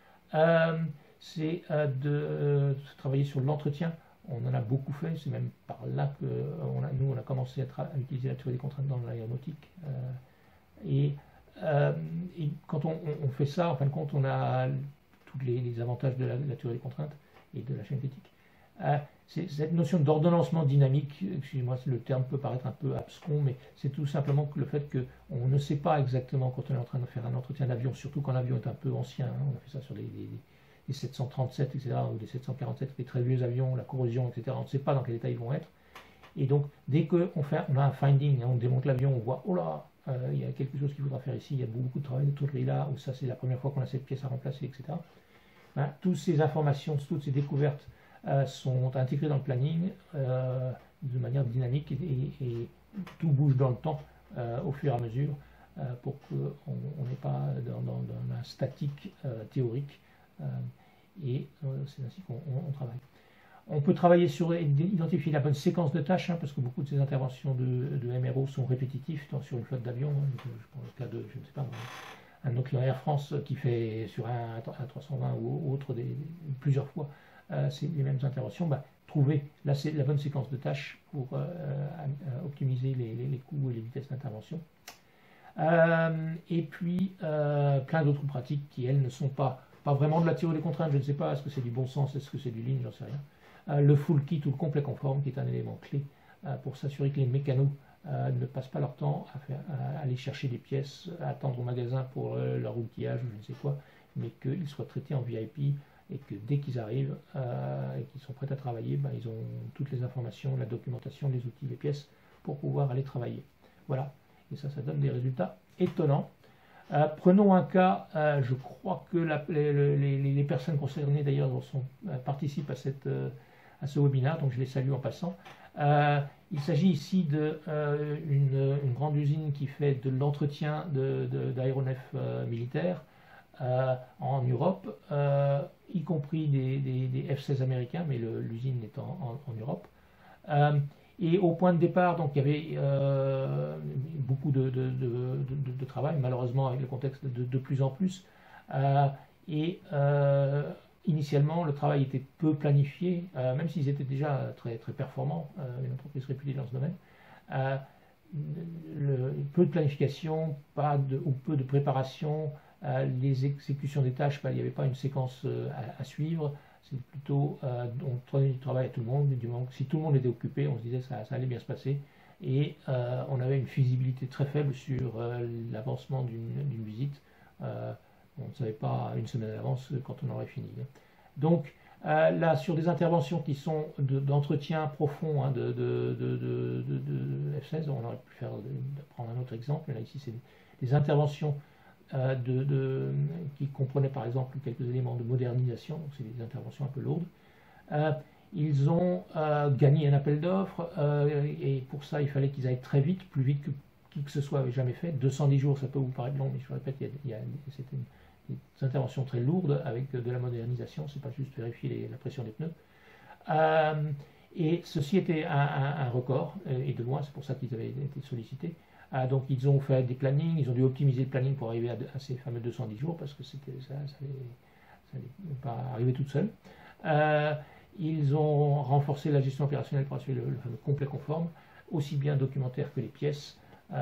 c'est de travailler sur l'entretien. On en a beaucoup fait, c'est même par là que nous on a commencé à utiliser la théorie des contraintes dans l'aéronautique. Et quand on fait ça, en fin de compte, on a tous les avantages de la théorie des contraintes et de la chaîne critique. C'est cette notion d'ordonnancement dynamique, excusez-moi, le terme peut paraître un peu abscon, mais c'est tout simplement que le fait qu'on ne sait pas exactement quand on est en train de faire un entretien d'avion, surtout quand l'avion est un peu ancien, hein, on a fait ça sur les 737, etc., ou les 747, les très vieux avions, la corrosion, etc., on ne sait pas dans quel état ils vont être. Et donc, dès qu'on on a un finding, hein, on démonte l'avion, on voit, oh là, il y a quelque chose qu'il faudra faire ici, il y a beaucoup de travail de tôlerie là, ou ça c'est la première fois qu'on a cette pièce à remplacer, etc. Ben, toutes ces informations, toutes ces découvertes sont intégrées dans le planning de manière dynamique et tout bouge dans le temps au fur et à mesure pour qu'on n'ait pas dans un statique théorique et c'est ainsi qu'on travaille. On peut travailler sur identifier la bonne séquence de tâches, hein, parce que beaucoup de ces interventions de MRO sont répétitifs sur une flotte d'avions. Hein, je prends le cas de, je ne sais pas, un de nos clients Air France qui fait sur un 320 ou autre plusieurs fois c'est les mêmes interventions. Bah, trouver la bonne séquence de tâches pour optimiser les coûts et les vitesses d'intervention. Et puis plein d'autres pratiques qui, elles, ne sont pas vraiment de la théorie des contraintes. Je ne sais pas, est-ce que c'est du bon sens, est-ce que c'est du lean, j'en sais rien. Le full kit ou le complet conforme qui est un élément clé pour s'assurer que les mécanos ne passent pas leur temps à aller chercher des pièces, à attendre au magasin pour leur outillage ou je ne sais quoi, mais qu'ils soient traités en VIP et que dès qu'ils arrivent et qu'ils sont prêts à travailler, ben, ils ont toutes les informations, la documentation, les outils, les pièces pour pouvoir aller travailler. Voilà, et ça donne des résultats étonnants. Prenons un cas, je crois que les personnes concernées d'ailleurs participent à ce webinaire, donc je les salue en passant. Il s'agit ici d'une grande usine qui fait de l'entretien d'aéronefs militaires en Europe, y compris des F-16 américains, mais l'usine est en Europe. Et au point de départ, donc, il y avait beaucoup de travail, malheureusement avec le contexte de plus en plus. Initialement, le travail était peu planifié, même s'ils étaient déjà très, très performants, une entreprise réputée dans ce domaine. Peu de planification, peu de préparation, les exécutions des tâches, il n'y avait pas une séquence à suivre. C'est plutôt, on prenait du travail à tout le monde, si tout le monde était occupé, on se disait ça allait bien se passer, et on avait une visibilité très faible sur l'avancement d'une visite. On ne savait pas une semaine à l'avance quand on aurait fini. Donc là, sur des interventions qui sont d'entretien profond, hein, de F-16, on aurait pu prendre un autre exemple. Là, ici, c'est des interventions qui comprenaient par exemple quelques éléments de modernisation, donc c'est des interventions un peu lourdes. Ils ont gagné un appel d'offres et pour ça il fallait qu'ils aillent très vite, plus vite que qui que ce soit avait jamais fait. 210 jours, ça peut vous paraître long, mais je répète, c'était des interventions très lourdes avec de la modernisation, c'est pas juste vérifier la pression des pneus. Et ceci était un record, et de loin, c'est pour ça qu'ils avaient été sollicités. Donc ils ont fait des plannings, ils ont dû optimiser le planning pour arriver à ces fameux 210 jours, parce que ça n'allait pas arriver toute seule. Ils ont renforcé la gestion opérationnelle pour assurer le fameux complet conforme, aussi bien documentaire que les pièces.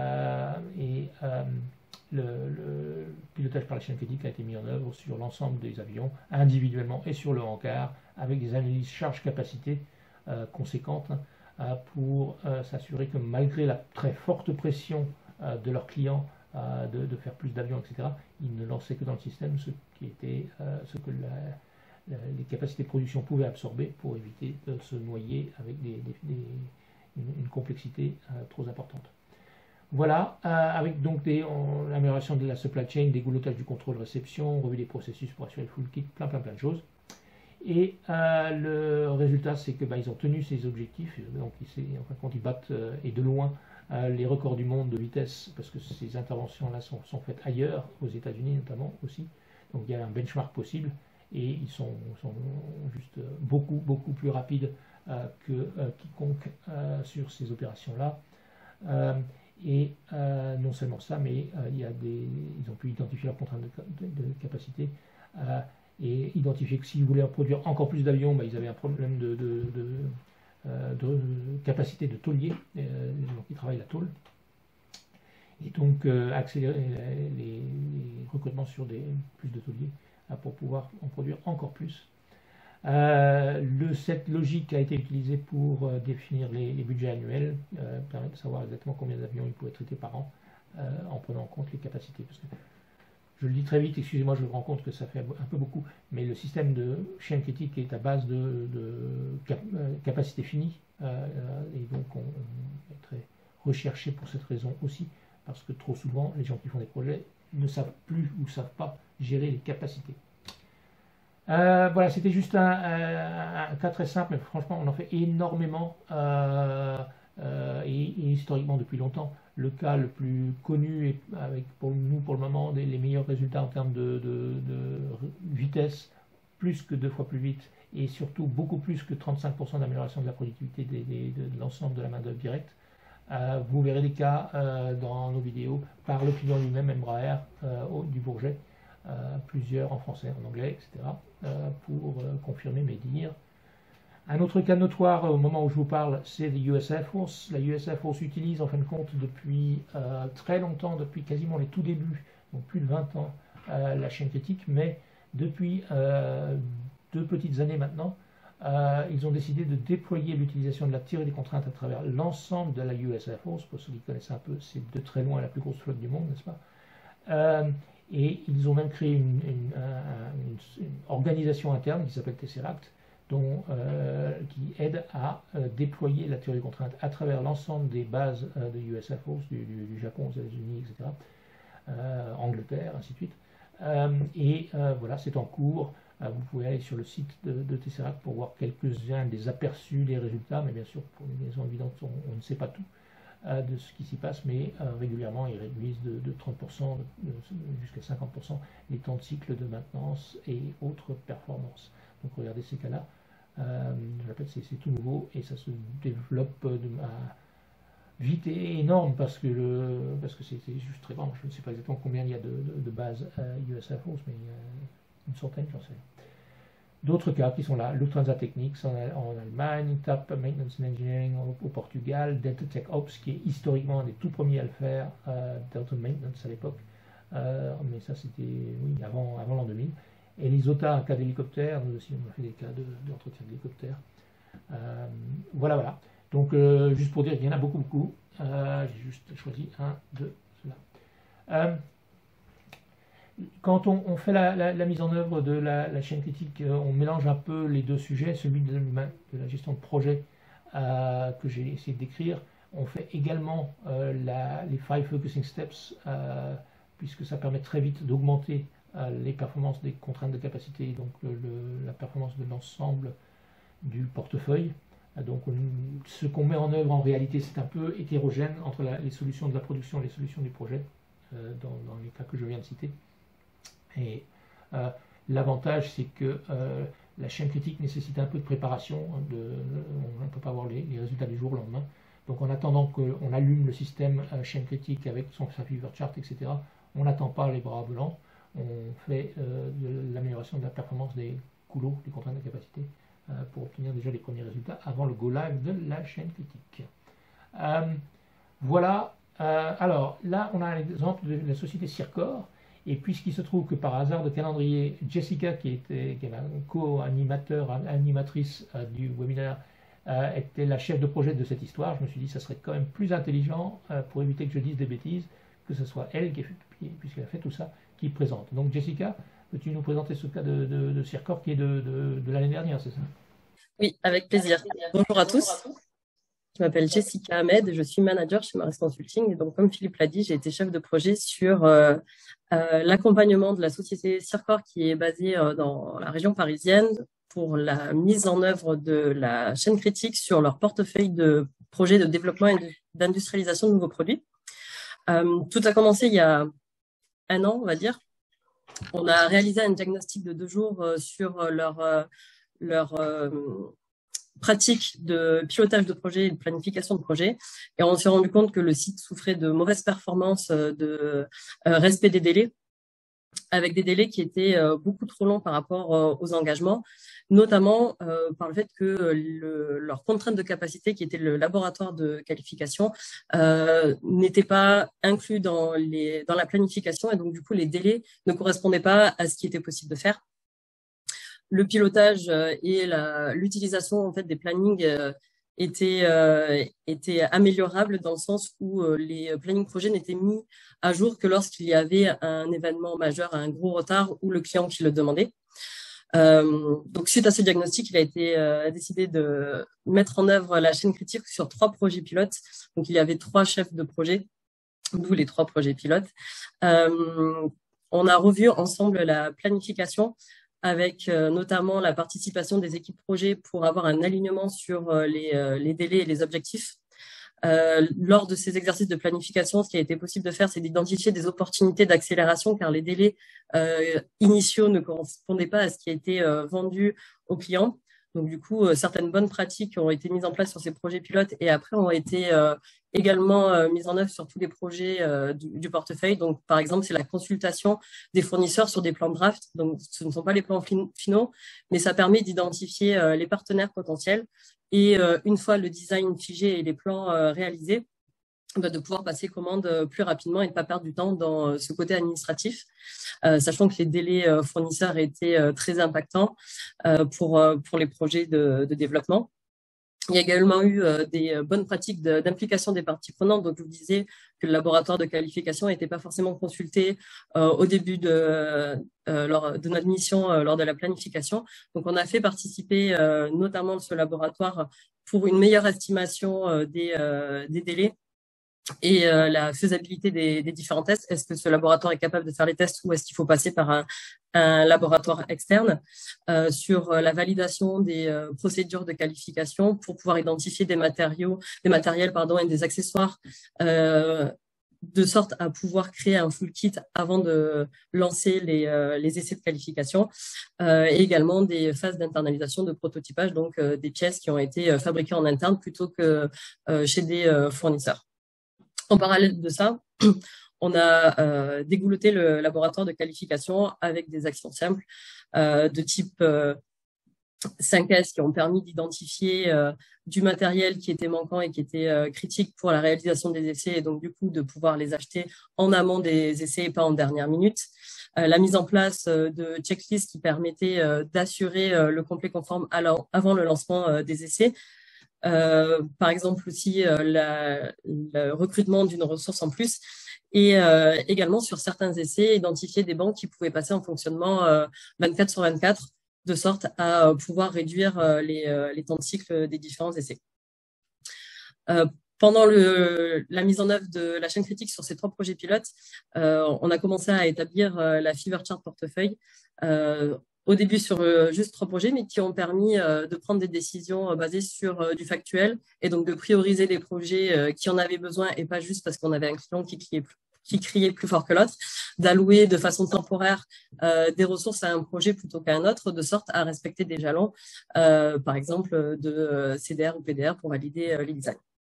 Le pilotage par la chaîne critique a été mis en œuvre sur l'ensemble des avions, individuellement et sur le hangar, avec des analyses charge-capacité conséquentes, pour s'assurer que malgré la très forte pression de leurs clients de faire plus d'avions, etc., ils ne lançaient que dans le système ce que les capacités de production pouvaient absorber pour éviter de se noyer avec une complexité trop importante. Voilà, avec donc l'amélioration de la supply chain, dégoulottage du contrôle réception, revue des processus pour assurer le full kit, plein de choses. Et le résultat, c'est que ils ont tenu ces objectifs. Donc, en fin de compte, ils battent et de loin les records du monde de vitesse, parce que ces interventions-là sont faites ailleurs, aux États-Unis notamment aussi. Donc, il y a un benchmark possible et ils sont juste beaucoup plus rapides que quiconque sur ces opérations-là. Et non seulement ça, mais ils ont pu identifier leurs contraintes de capacité et identifier que s'ils voulaient produire encore plus d'avions, ils avaient un problème de capacité de taulier, donc ils travaillent la tôle. Et donc accélérer les recrutements sur plus de tauliers pour pouvoir en produire encore plus. Cette logique a été utilisée pour définir les budgets annuels, permettre de savoir exactement combien d'avions ils pouvaient traiter par an, en prenant en compte les capacités. Parce que je le dis très vite, excusez-moi, je me rends compte que ça fait un peu beaucoup, mais le système de chaîne critique est à base de capacité finie, et donc on est très recherché pour cette raison aussi, parce que trop souvent, les gens qui font des projets ne savent plus ou ne savent pas gérer les capacités. Voilà, c'était juste un cas très simple, mais franchement, on en fait énormément, et historiquement depuis longtemps. Le cas le plus connu, et avec pour nous pour le moment les meilleurs résultats en termes de vitesse, plus que 2 fois plus vite, et surtout beaucoup plus que 35% d'amélioration de la productivité de l'ensemble de la main-d'œuvre directe. Vous verrez des cas dans nos vidéos par le client lui-même, Embraer, du Bourget. Plusieurs en français, en anglais, etc., pour confirmer mes dires. Un autre cas notoire au moment où je vous parle, c'est la US Air Force. La US Air Force utilise en fin de compte depuis très longtemps, depuis quasiment les tout débuts, donc plus de 20 ans, la chaîne critique, mais depuis 2 petites années maintenant, ils ont décidé de déployer l'utilisation de la théorie des contraintes à travers l'ensemble de la US Air Force. Pour ceux qui connaissent un peu, c'est de très loin la plus grosse flotte du monde, n'est-ce pas? Et ils ont même créé une organisation interne qui s'appelle Tesseract, qui aide à déployer la théorie des contraintes à travers l'ensemble des bases de US Air Force, du Japon aux États-Unis, etc., Angleterre, ainsi de suite. Voilà, c'est en cours. Vous pouvez aller sur le site de Tesseract pour voir quelques-uns des aperçus des résultats, mais bien sûr, pour des raisons évidentes, on ne sait pas tout de ce qui s'y passe, mais régulièrement ils réduisent de 30% jusqu'à 50% les temps de cycle de maintenance et autres performances. Donc regardez ces cas-là, je répète, c'est tout nouveau et ça se développe à vite et énorme parce que c'est juste très grand. Je ne sais pas exactement combien il y a de bases US Air Force, mais il y a une centaine, j'en sais. D'autres cas qui sont là, Lufthansa Technics en Allemagne, TAP Maintenance and Engineering au Portugal, Delta Tech Ops qui est historiquement un des tout premiers à le faire, Delta Maintenance à l'époque, mais ça c'était avant l'an 2000. Et l'ISOTA, un cas d'hélicoptère, nous aussi on a fait des cas d'entretien d'hélicoptère. Voilà. Donc juste pour dire qu'il y en a beaucoup, j'ai juste choisi un de ceux-là. Quand on fait la mise en œuvre de la chaîne critique, on mélange un peu les deux sujets, celui de la gestion de projet que j'ai essayé de décrire. On fait également les 5 focusing steps, puisque ça permet très vite d'augmenter les performances des contraintes de capacité, donc la performance de l'ensemble du portefeuille. Donc ce qu'on met en œuvre en réalité, c'est un peu hétérogène entre les solutions de la production et les solutions du projet, dans les cas que je viens de citer. Et l'avantage, c'est que la chaîne critique nécessite un peu de préparation. On ne peut pas avoir les résultats du jour au lendemain. Donc en attendant qu'on allume le système chaîne critique avec sa fever chart, etc., on n'attend pas les bras blancs. On fait de l'amélioration de la performance des coulots, des contraintes de capacité, pour obtenir déjà les premiers résultats avant le go live de la chaîne critique. Voilà. Alors là, on a un exemple de la société Circor. Et puisqu'il se trouve que par hasard de calendrier, Jessica, qui est la co-animatrice du webinaire, était la chef de projet de cette histoire, je me suis dit que ça serait quand même plus intelligent, pour éviter que je dise des bêtises, que ce soit elle, puisqu'elle a fait tout ça, qui présente. Donc Jessica, peux-tu nous présenter ce cas de Circor qui est de l'année dernière, c'est ça? Oui, avec plaisir. Bonjour à tous. Je m'appelle Jessica Ahmed et je suis manager chez Maris Consulting. Et donc, comme Philippe l'a dit, j'ai été chef de projet sur l'accompagnement de la société Circor qui est basée dans la région parisienne pour la mise en œuvre de la chaîne critique sur leur portefeuille de projets de développement et d'industrialisation de nouveaux produits. Tout a commencé il y a 1 an, on va dire. On a réalisé un diagnostic de 2 jours sur leur pratique de pilotage de projet et de planification de projet. Et on s'est rendu compte que le site souffrait de mauvaises performances, de respect des délais, avec des délais qui étaient beaucoup trop longs par rapport aux engagements, notamment par le fait que leur contrainte de capacité, qui était le laboratoire de qualification, n'était pas inclus dans la planification, et donc du coup les délais ne correspondaient pas à ce qui était possible de faire. Le pilotage et l'utilisation en fait des plannings était améliorable dans le sens où les plannings projets n'étaient mis à jour que lorsqu'il y avait un événement majeur, un gros retard ou le client qui le demandait. Donc suite à ce diagnostic, il a été décidé de mettre en œuvre la chaîne critique sur 3 projets pilotes. Donc il y avait 3 chefs de projet, d'où les 3 projets pilotes. On a revu ensemble la planification, avec notamment la participation des équipes projets pour avoir un alignement sur les délais et les objectifs. Lors de ces exercices de planification, ce qui a été possible de faire, c'est d'identifier des opportunités d'accélération, car les délais initiaux ne correspondaient pas à ce qui a été vendu aux clients. Donc du coup, certaines bonnes pratiques ont été mises en place sur ces projets pilotes et après ont été également mises en œuvre sur tous les projets du portefeuille. Donc par exemple, c'est la consultation des fournisseurs sur des plans draft. Donc ce ne sont pas les plans finaux, mais ça permet d'identifier les partenaires potentiels et une fois le design figé et les plans réalisés, de pouvoir passer commande plus rapidement et de ne pas perdre du temps dans ce côté administratif, sachant que les délais fournisseurs étaient très impactants pour les projets de développement. Il y a également eu des bonnes pratiques d'implication des parties prenantes. Donc, je vous disais que le laboratoire de qualification n'était pas forcément consulté au début de notre mission lors de la planification. Donc, on a fait participer notamment ce laboratoire pour une meilleure estimation des délais et la faisabilité des différents tests. Est-ce que ce laboratoire est capable de faire les tests ou est-ce qu'il faut passer par un laboratoire externe sur la validation des procédures de qualification pour pouvoir identifier des matériels et des accessoires de sorte à pouvoir créer un full kit avant de lancer les essais de qualification et également des phases d'internalisation de prototypage, donc des pièces qui ont été fabriquées en interne plutôt que chez des fournisseurs. En parallèle de ça, on a dégoulotté le laboratoire de qualification avec des actions simples de type 5S qui ont permis d'identifier du matériel qui était manquant et qui était critique pour la réalisation des essais et donc du coup de pouvoir les acheter en amont des essais et pas en dernière minute. La mise en place de checklists qui permettaient d'assurer le complet conforme avant le lancement des essais. Par exemple aussi le recrutement d'une ressource en plus et également sur certains essais identifier des banques qui pouvaient passer en fonctionnement 24/24 de sorte à pouvoir réduire les temps de cycle des différents essais. Pendant la mise en œuvre de la chaîne critique sur ces 3 projets pilotes, on a commencé à établir la Fever Chart portefeuille au début sur juste 3 projets, mais qui ont permis de prendre des décisions basées sur du factuel et donc de prioriser les projets qui en avaient besoin et pas juste parce qu'on avait un client qui criait plus fort que l'autre, d'allouer de façon temporaire des ressources à un projet plutôt qu'à un autre, de sorte à respecter des jalons, par exemple de CDR ou PDR pour valider les designs.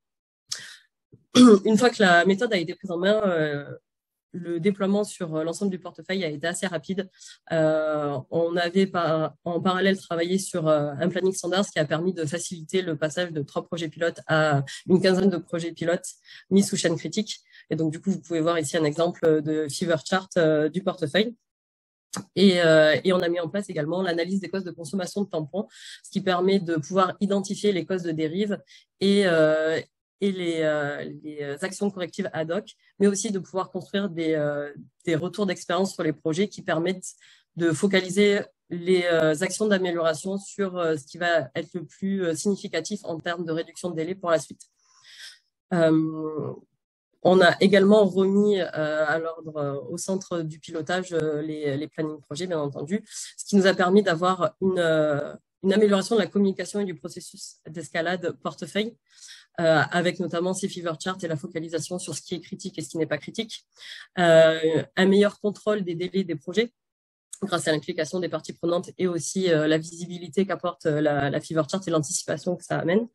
Une fois que la méthode a été prise en main, le déploiement sur l'ensemble du portefeuille a été assez rapide. On avait en parallèle travaillé sur un planning standard, ce qui a permis de faciliter le passage de 3 projets pilotes à une quinzaine de projets pilotes mis sous chaîne critique. Et donc, du coup, vous pouvez voir ici un exemple de Fever Chart du portefeuille. Et on a mis en place également l'analyse des causes de consommation de tampons, ce qui permet de pouvoir identifier les causes de dérive et les actions correctives ad hoc, mais aussi de pouvoir construire des retours d'expérience sur les projets qui permettent de focaliser les actions d'amélioration sur ce qui va être le plus significatif en termes de réduction de délai pour la suite. On a également remis à l'ordre, au centre du pilotage, les planning projets, bien entendu, ce qui nous a permis d'avoir une amélioration de la communication et du processus d'escalade portefeuille, avec notamment ces fever charts et la focalisation sur ce qui est critique et ce qui n'est pas critique, un meilleur contrôle des délais des projets grâce à l'implication des parties prenantes et aussi la visibilité qu'apporte la fever chart et l'anticipation que ça amène.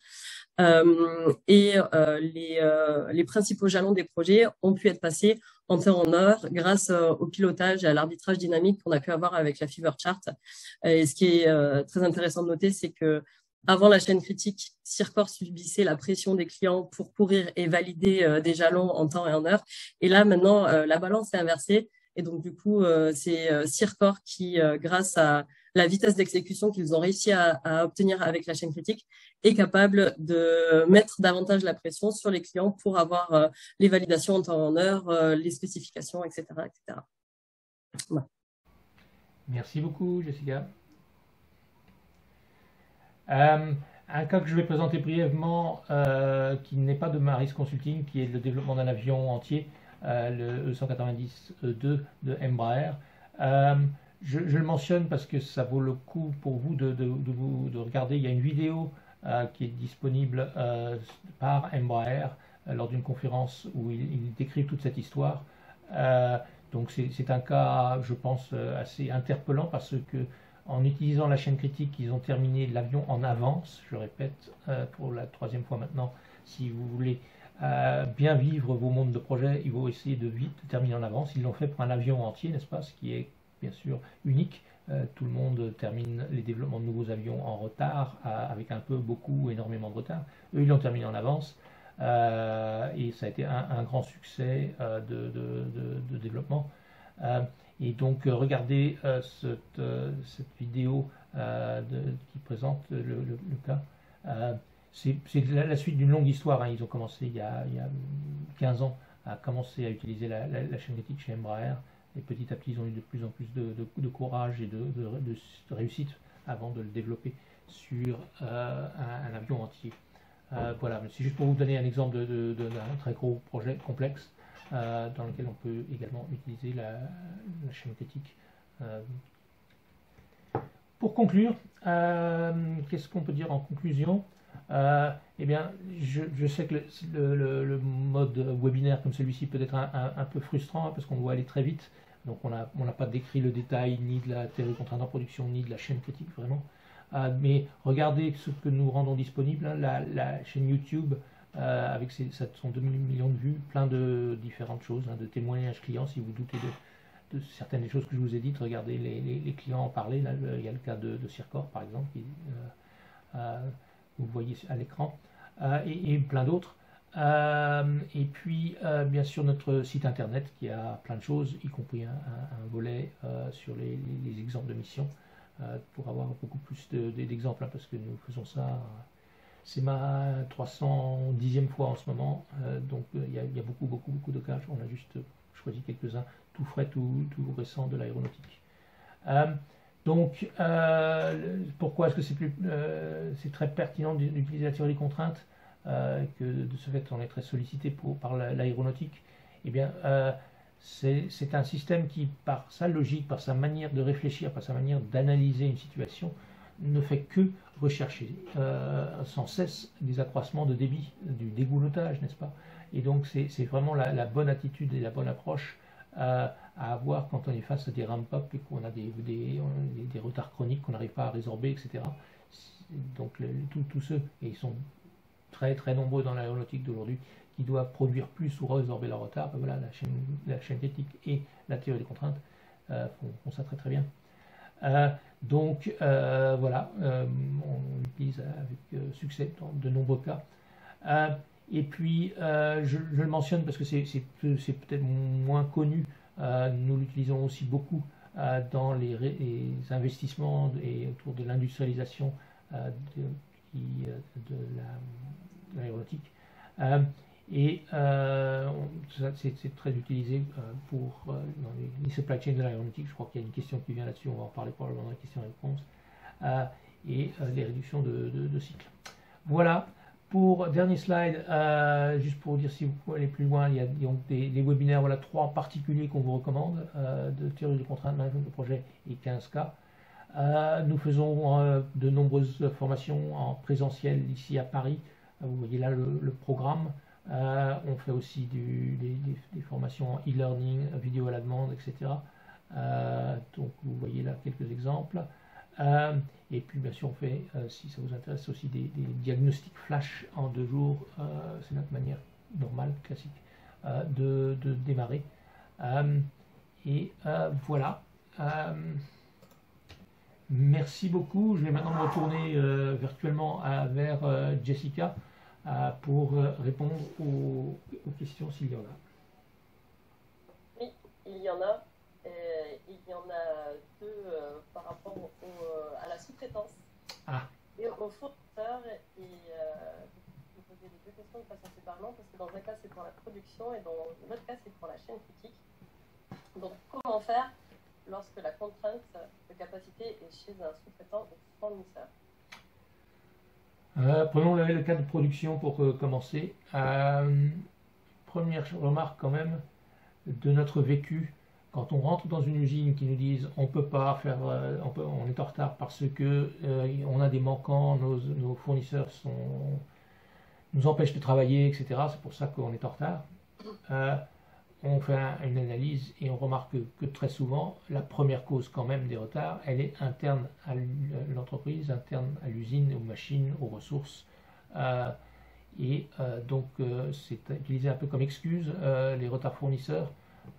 Les principaux jalons des projets ont pu être passés en temps en heure grâce au pilotage et à l'arbitrage dynamique qu'on a pu avoir avec la fever chart. Et ce qui est très intéressant de noter, c'est que avant la chaîne critique, Circore subissait la pression des clients pour courir et valider des jalons en temps et en heure. Et là, maintenant, la balance est inversée. Et donc, du coup, c'est Circore qui, grâce à la vitesse d'exécution qu'ils ont réussi à obtenir avec la chaîne critique, est capable de mettre davantage la pression sur les clients pour avoir les validations en temps et en heure, les spécifications, etc. etc. Ouais. Merci beaucoup, Jessica. Un cas que je vais présenter brièvement, qui n'est pas de Maris Consulting, qui est le développement d'un avion entier, le E190-E2 de Embraer. Je le mentionne parce que ça vaut le coup pour vous de regarder. Il y a une vidéo qui est disponible par Embraer lors d'une conférence où ils décrivent toute cette histoire. Donc c'est un cas, je pense, assez interpellant parce que en utilisant la chaîne critique, ils ont terminé l'avion en avance. Je répète pour la 3e fois maintenant, si vous voulez bien vivre vos mondes de projet, il faut essayer de vite terminer en avance. Ils l'ont fait pour un avion entier, n'est-ce pas? Ce qui est bien sûr unique. Tout le monde termine les développements de nouveaux avions en retard, avec un peu, beaucoup, énormément de retard. Eux, ils l'ont terminé en avance. Et ça a été un grand succès de développement. Et donc, regardez cette vidéo qui présente le cas. C'est la suite d'une longue histoire. Hein. Ils ont commencé il y a 15 ans à commencer à utiliser la chaîne critique chez Embraer. Et petit à petit, ils ont eu de plus en plus de courage et de réussite avant de le développer sur un avion entier. Voilà, c'est juste pour vous donner un exemple d'un très gros projet complexe dans lequel on peut également utiliser la chaîne critique. Pour conclure, qu'est-ce qu'on peut dire en conclusion? Eh bien, je sais que le mode webinaire comme celui-ci peut être un peu frustrant parce qu'on doit aller très vite. Donc on n'a pas décrit le détail ni de la théorie contrainte en production, ni de la chaîne critique vraiment. Mais regardez ce que nous rendons disponible, hein, la chaîne YouTube avec son 2 millions de vues, plein de différentes choses, hein, de témoignages clients. Si vous doutez de certaines des choses que je vous ai dites, regardez les clients en parler. Là, il y a le cas de Circore par exemple, qui, vous voyez à l'écran, et plein d'autres. Et puis bien sûr notre site internet qui a plein de choses, y compris un volet sur les exemples de missions, pour avoir beaucoup plus d'exemples, hein, parce que nous faisons ça, c'est ma 310e fois en ce moment, donc il y a beaucoup de cas. On a juste choisi quelques-uns, tout frais, tout récent de l'aéronautique. Donc, pourquoi est-ce que c'est très pertinent d'utiliser la théorie des contraintes, que de ce fait on est très sollicité par l'aéronautique? Eh bien, c'est un système qui, par sa logique, par sa manière de réfléchir, par sa manière d'analyser une situation, ne fait que rechercher sans cesse des accroissements de débit, du dégoulottage, n'est-ce pas? Et donc, c'est vraiment la bonne attitude et la bonne approche à avoir quand on est face à des ramp-up et qu'on a des retards chroniques qu'on n'arrive pas à résorber, etc. Donc tous ceux, et ils sont très très nombreux dans l'aéronautique d'aujourd'hui, qui doivent produire plus ou résorber leur retard, ben voilà, la chaîne critique et la théorie des contraintes font ça très très bien. Donc voilà, on l'utilise avec succès dans de nombreux cas. Et puis, je le mentionne parce que c'est peut-être moins connu. Nous l'utilisons aussi beaucoup dans les investissements et autour de l'industrialisation de l'aéronautique. Et c'est très utilisé dans les supply chains de l'aéronautique. Je crois qu'il y a une question qui vient là-dessus, on va en parler probablement dans la question-réponse. Et les réductions de cycles. Voilà. Pour dernier slide, juste pour vous dire si vous pouvez aller plus loin, il y a donc des webinaires, voilà 3 particuliers qu'on vous recommande, de théorie des contraintes, management de projet et 15K. Nous faisons de nombreuses formations en présentiel ici à Paris. Vous voyez là le programme. On fait aussi des formations en e-learning, vidéo à la demande, etc. Donc vous voyez là quelques exemples. Et puis bien sûr on fait, si ça vous intéresse, aussi des diagnostics flash en 2 jours. C'est notre manière normale, classique, de démarrer. Et voilà. Merci beaucoup. Je vais maintenant me retourner virtuellement vers Jessica pour répondre aux questions s'il y en a. Oui, il y en a. Il y en a 2 par rapport à la sous-traitance et au fournisseur. Et je vais poser les 2 questions de façon séparément parce que dans un cas c'est pour la production et dans l'autre cas c'est pour la chaîne critique. Donc comment faire lorsque la contrainte de capacité est chez un sous-traitant ou fournisseur? Prenons le cas de production pour commencer. Première remarque quand même de notre vécu. Quand on rentre dans une usine qui nous disent on peut pas faire, on est en retard parce que on a des manquants, nos fournisseurs nous empêchent de travailler, etc. C'est pour ça qu'on est en retard. On fait une analyse et on remarque que très souvent, la première cause quand même des retards, elle est interne à l'entreprise, interne à l'usine, aux machines, aux ressources. Donc c'est utilisé un peu comme excuse, les retards fournisseurs.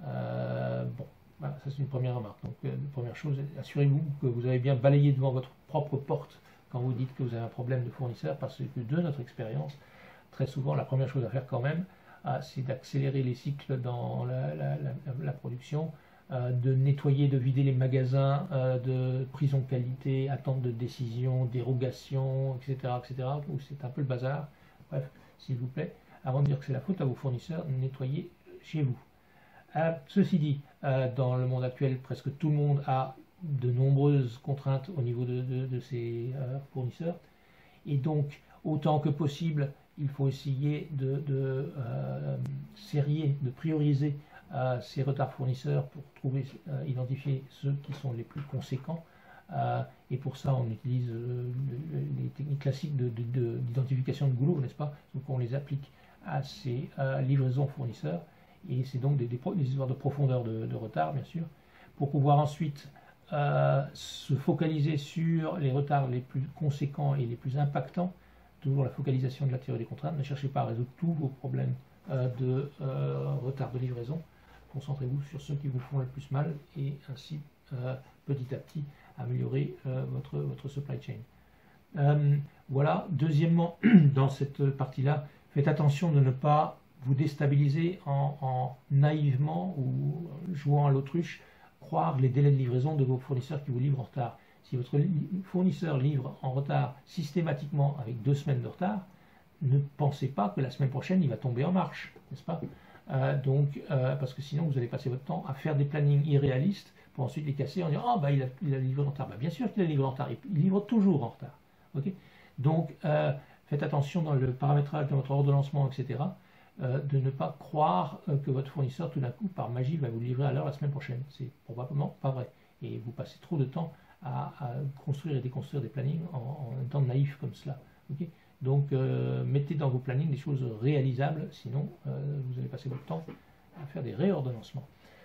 Bon, voilà, ça c'est une première remarque. Donc première chose, assurez-vous que vous avez bien balayé devant votre propre porte quand vous dites que vous avez un problème de fournisseur, parce que de notre expérience, très souvent la première chose à faire quand même, c'est d'accélérer les cycles dans la production, de nettoyer, de vider les magasins de prise en qualité, attente de décision, dérogation, etc., où c'est un peu le bazar. Bref, s'il vous plaît, avant de dire que c'est la faute à vos fournisseurs, nettoyez chez vous. Ceci dit, dans le monde actuel, presque tout le monde a de nombreuses contraintes au niveau de ses fournisseurs. Et donc, autant que possible, il faut essayer de sérier, de prioriser ces retards fournisseurs pour identifier ceux qui sont les plus conséquents. Et pour ça, on utilise les techniques classiques d'identification de goulot, n'est-ce pas? Donc on les applique à ces livraisons fournisseurs. Et c'est donc des histoires de profondeur de retard, bien sûr, pour pouvoir ensuite se focaliser sur les retards les plus conséquents et les plus impactants. Toujours la focalisation de la théorie des contraintes. Ne cherchez pas à résoudre tous vos problèmes de retard de livraison. Concentrez-vous sur ceux qui vous font le plus mal et ainsi, petit à petit, améliorer votre supply chain. Voilà. Deuxièmement, dans cette partie-là, faites attention de ne pas vous déstabiliser en naïvement ou jouant à l'autruche, croire les délais de livraison de vos fournisseurs qui vous livrent en retard. Si votre fournisseur livre en retard systématiquement avec 2 semaines de retard, ne pensez pas que la semaine prochaine il va tomber en marche, n'est-ce pas? Parce que sinon vous allez passer votre temps à faire des plannings irréalistes pour ensuite les casser en disant « Ah, bah, il a livré en retard. » Bah, bien sûr qu'il a livré en retard, il livre toujours en retard. Okay, donc, faites attention dans le paramétrage de votre ordonnancement, etc., de ne pas croire que votre fournisseur, tout d'un coup, par magie, va vous livrer à l'heure la semaine prochaine. C'est probablement pas vrai. Et vous passez trop de temps à construire et déconstruire des plannings en étant naïf comme cela. Okay, donc, mettez dans vos plannings des choses réalisables, sinon vous allez passer votre temps à faire des réordonnancements.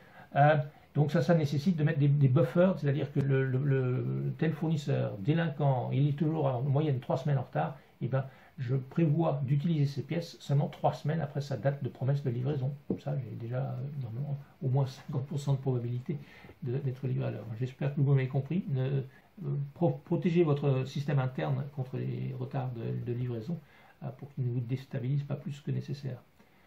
Donc ça nécessite de mettre des buffers, c'est-à-dire que le tel fournisseur délinquant, il est toujours en moyenne 3 semaines en retard, et ben je prévois d'utiliser ces pièces seulement 3 semaines après sa date de promesse de livraison. Comme ça, j'ai déjà normalement au moins 50% de probabilité d'être livré à l'heure. J'espère que vous m'avez compris. Protégez votre système interne contre les retards de livraison pour qu'il ne vous déstabilise pas plus que nécessaire.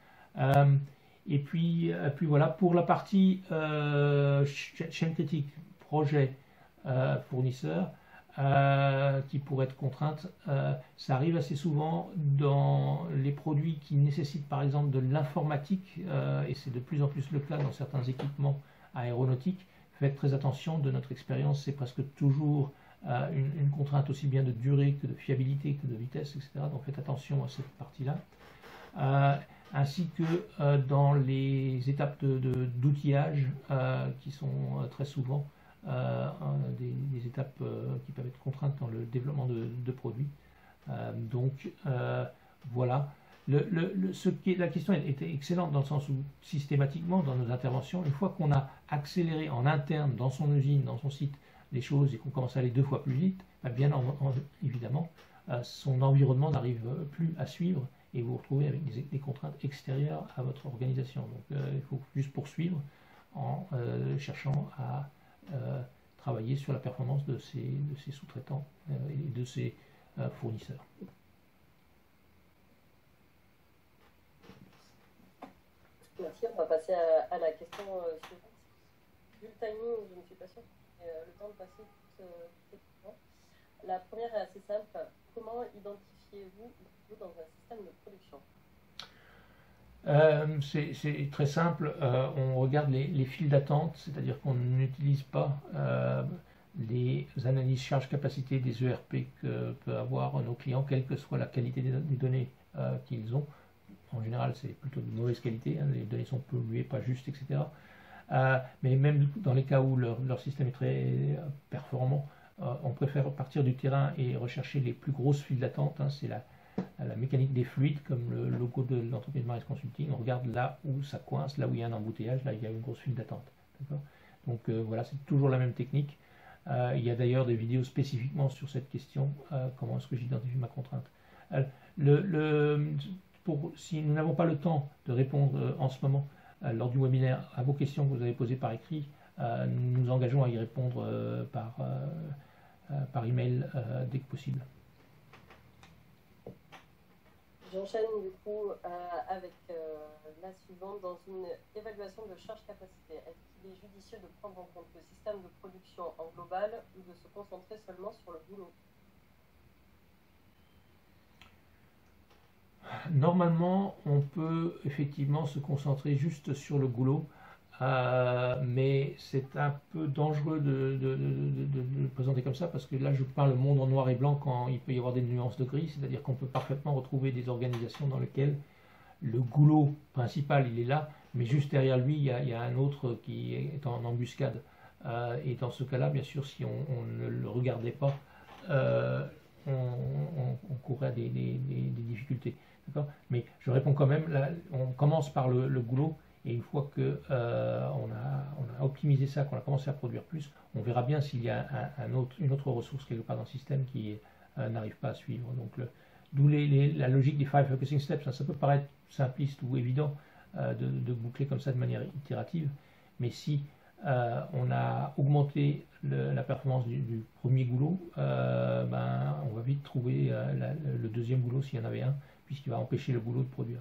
Et puis voilà, pour la partie chaîne critique, projet, fournisseur, qui pourrait être contrainte, ça arrive assez souvent dans les produits qui nécessitent par exemple de l'informatique, et c'est de plus en plus le cas dans certains équipements aéronautiques. Faites très attention, de notre expérience, c'est presque toujours une contrainte aussi bien de durée que de fiabilité que de vitesse, etc. Donc faites attention à cette partie-là. Ainsi que dans les étapes d'outillage qui sont très souvent des étapes qui peuvent être contraintes dans le développement de produits. Donc voilà. La question était excellente dans le sens où systématiquement dans nos interventions, une fois qu'on a accéléré en interne dans son usine, dans son site, les choses et qu'on commence à aller 2 fois plus vite, bien évidemment, son environnement n'arrive plus à suivre et vous vous retrouvez avec des contraintes extérieures à votre organisation. Donc il faut juste poursuivre en cherchant à travailler sur la performance de ces sous-traitants et de ces fournisseurs. Merci, on va passer à la question suivante. Vu le timing, je ne suis pas sûre que le temps de passer toutes ces questions. La première est assez simple. Comment identifiez-vous dans un système de production? C'est très simple. On regarde les files d'attente, c'est-à-dire qu'on n'utilise pas les analyses charge-capacité des ERP que peuvent avoir nos clients, quelle que soit la qualité des données qu'ils ont. En général, c'est plutôt de mauvaise qualité, hein, les données sont polluées, pas justes, etc. Mais même dans les cas où leur système est très performant, on préfère partir du terrain et rechercher les plus grosses files d'attente. Hein, c'est la mécanique des fluides, comme le logo de l'entreprise Maris Consulting. On regarde là où ça coince, là où il y a un embouteillage, là il y a une grosse file d'attente. Donc voilà, c'est toujours la même technique. Il y a d'ailleurs des vidéos spécifiquement sur cette question, comment est-ce que j'identifie ma contrainte. Si nous n'avons pas le temps de répondre en ce moment, lors du webinaire, à vos questions que vous avez posées par écrit, nous nous engageons à y répondre par email dès que possible. J'enchaîne du coup avec la suivante. Dans une évaluation de charge-capacité, est-ce qu'il est judicieux de prendre en compte le système de production en global ou de se concentrer seulement sur le boulot? Normalement, on peut effectivement se concentrer juste sur le goulot, mais c'est un peu dangereux de le présenter comme ça, parce que là je peins le monde en noir et blanc quand il peut y avoir des nuances de gris, c'est-à-dire qu'on peut parfaitement retrouver des organisations dans lesquelles le goulot principal il est là, mais juste derrière lui il y a un autre qui est en embuscade. Et dans ce cas-là, bien sûr, si on ne le regardait pas, on courrait des difficultés. Mais je réponds quand même, là, on commence par le goulot, et une fois qu'on a optimisé ça, qu'on a commencé à produire plus, on verra bien s'il y a une autre ressource quelque part dans le système qui n'arrive pas à suivre. Donc d'où la logique des 5 focusing steps. Ça peut paraître simpliste ou évident de boucler comme ça de manière itérative, mais si on a augmenté la performance du premier goulot, on va vite trouver le deuxième goulot s'il y en avait un, puisqu'il va empêcher le goulot de produire.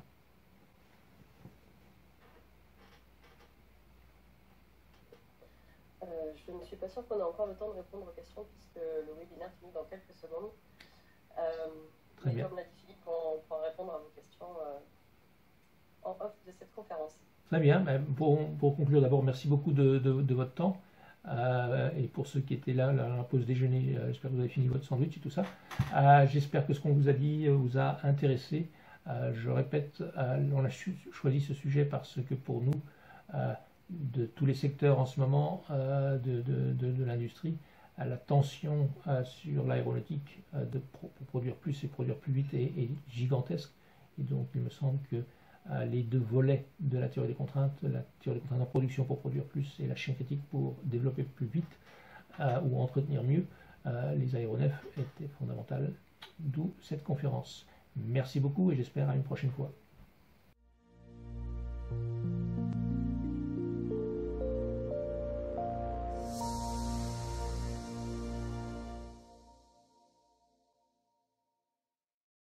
Je ne suis pas sûre qu'on ait encore le temps de répondre aux questions, puisque le webinaire finit dans quelques secondes. Très bien. Comme l'a dit Philippe, on pourra répondre à vos questions en off de cette conférence. Très bien. Pour conclure, d'abord, merci beaucoup de votre temps. Et pour ceux qui étaient là, la pause déjeuner, j'espère que vous avez fini votre sandwich et tout ça. J'espère que ce qu'on vous a dit vous a intéressé. Je répète, on a choisi ce sujet parce que pour nous, de tous les secteurs en ce moment de l'industrie, la tension sur l'aéronautique pour produire plus et produire plus vite est gigantesque. Et donc il me semble que les deux volets de la théorie des contraintes, la théorie des contraintes en production pour produire plus et la chaîne critique pour développer plus vite ou entretenir mieux les aéronefs étaient fondamentales, d'où cette conférence. Merci beaucoup et j'espère à une prochaine fois.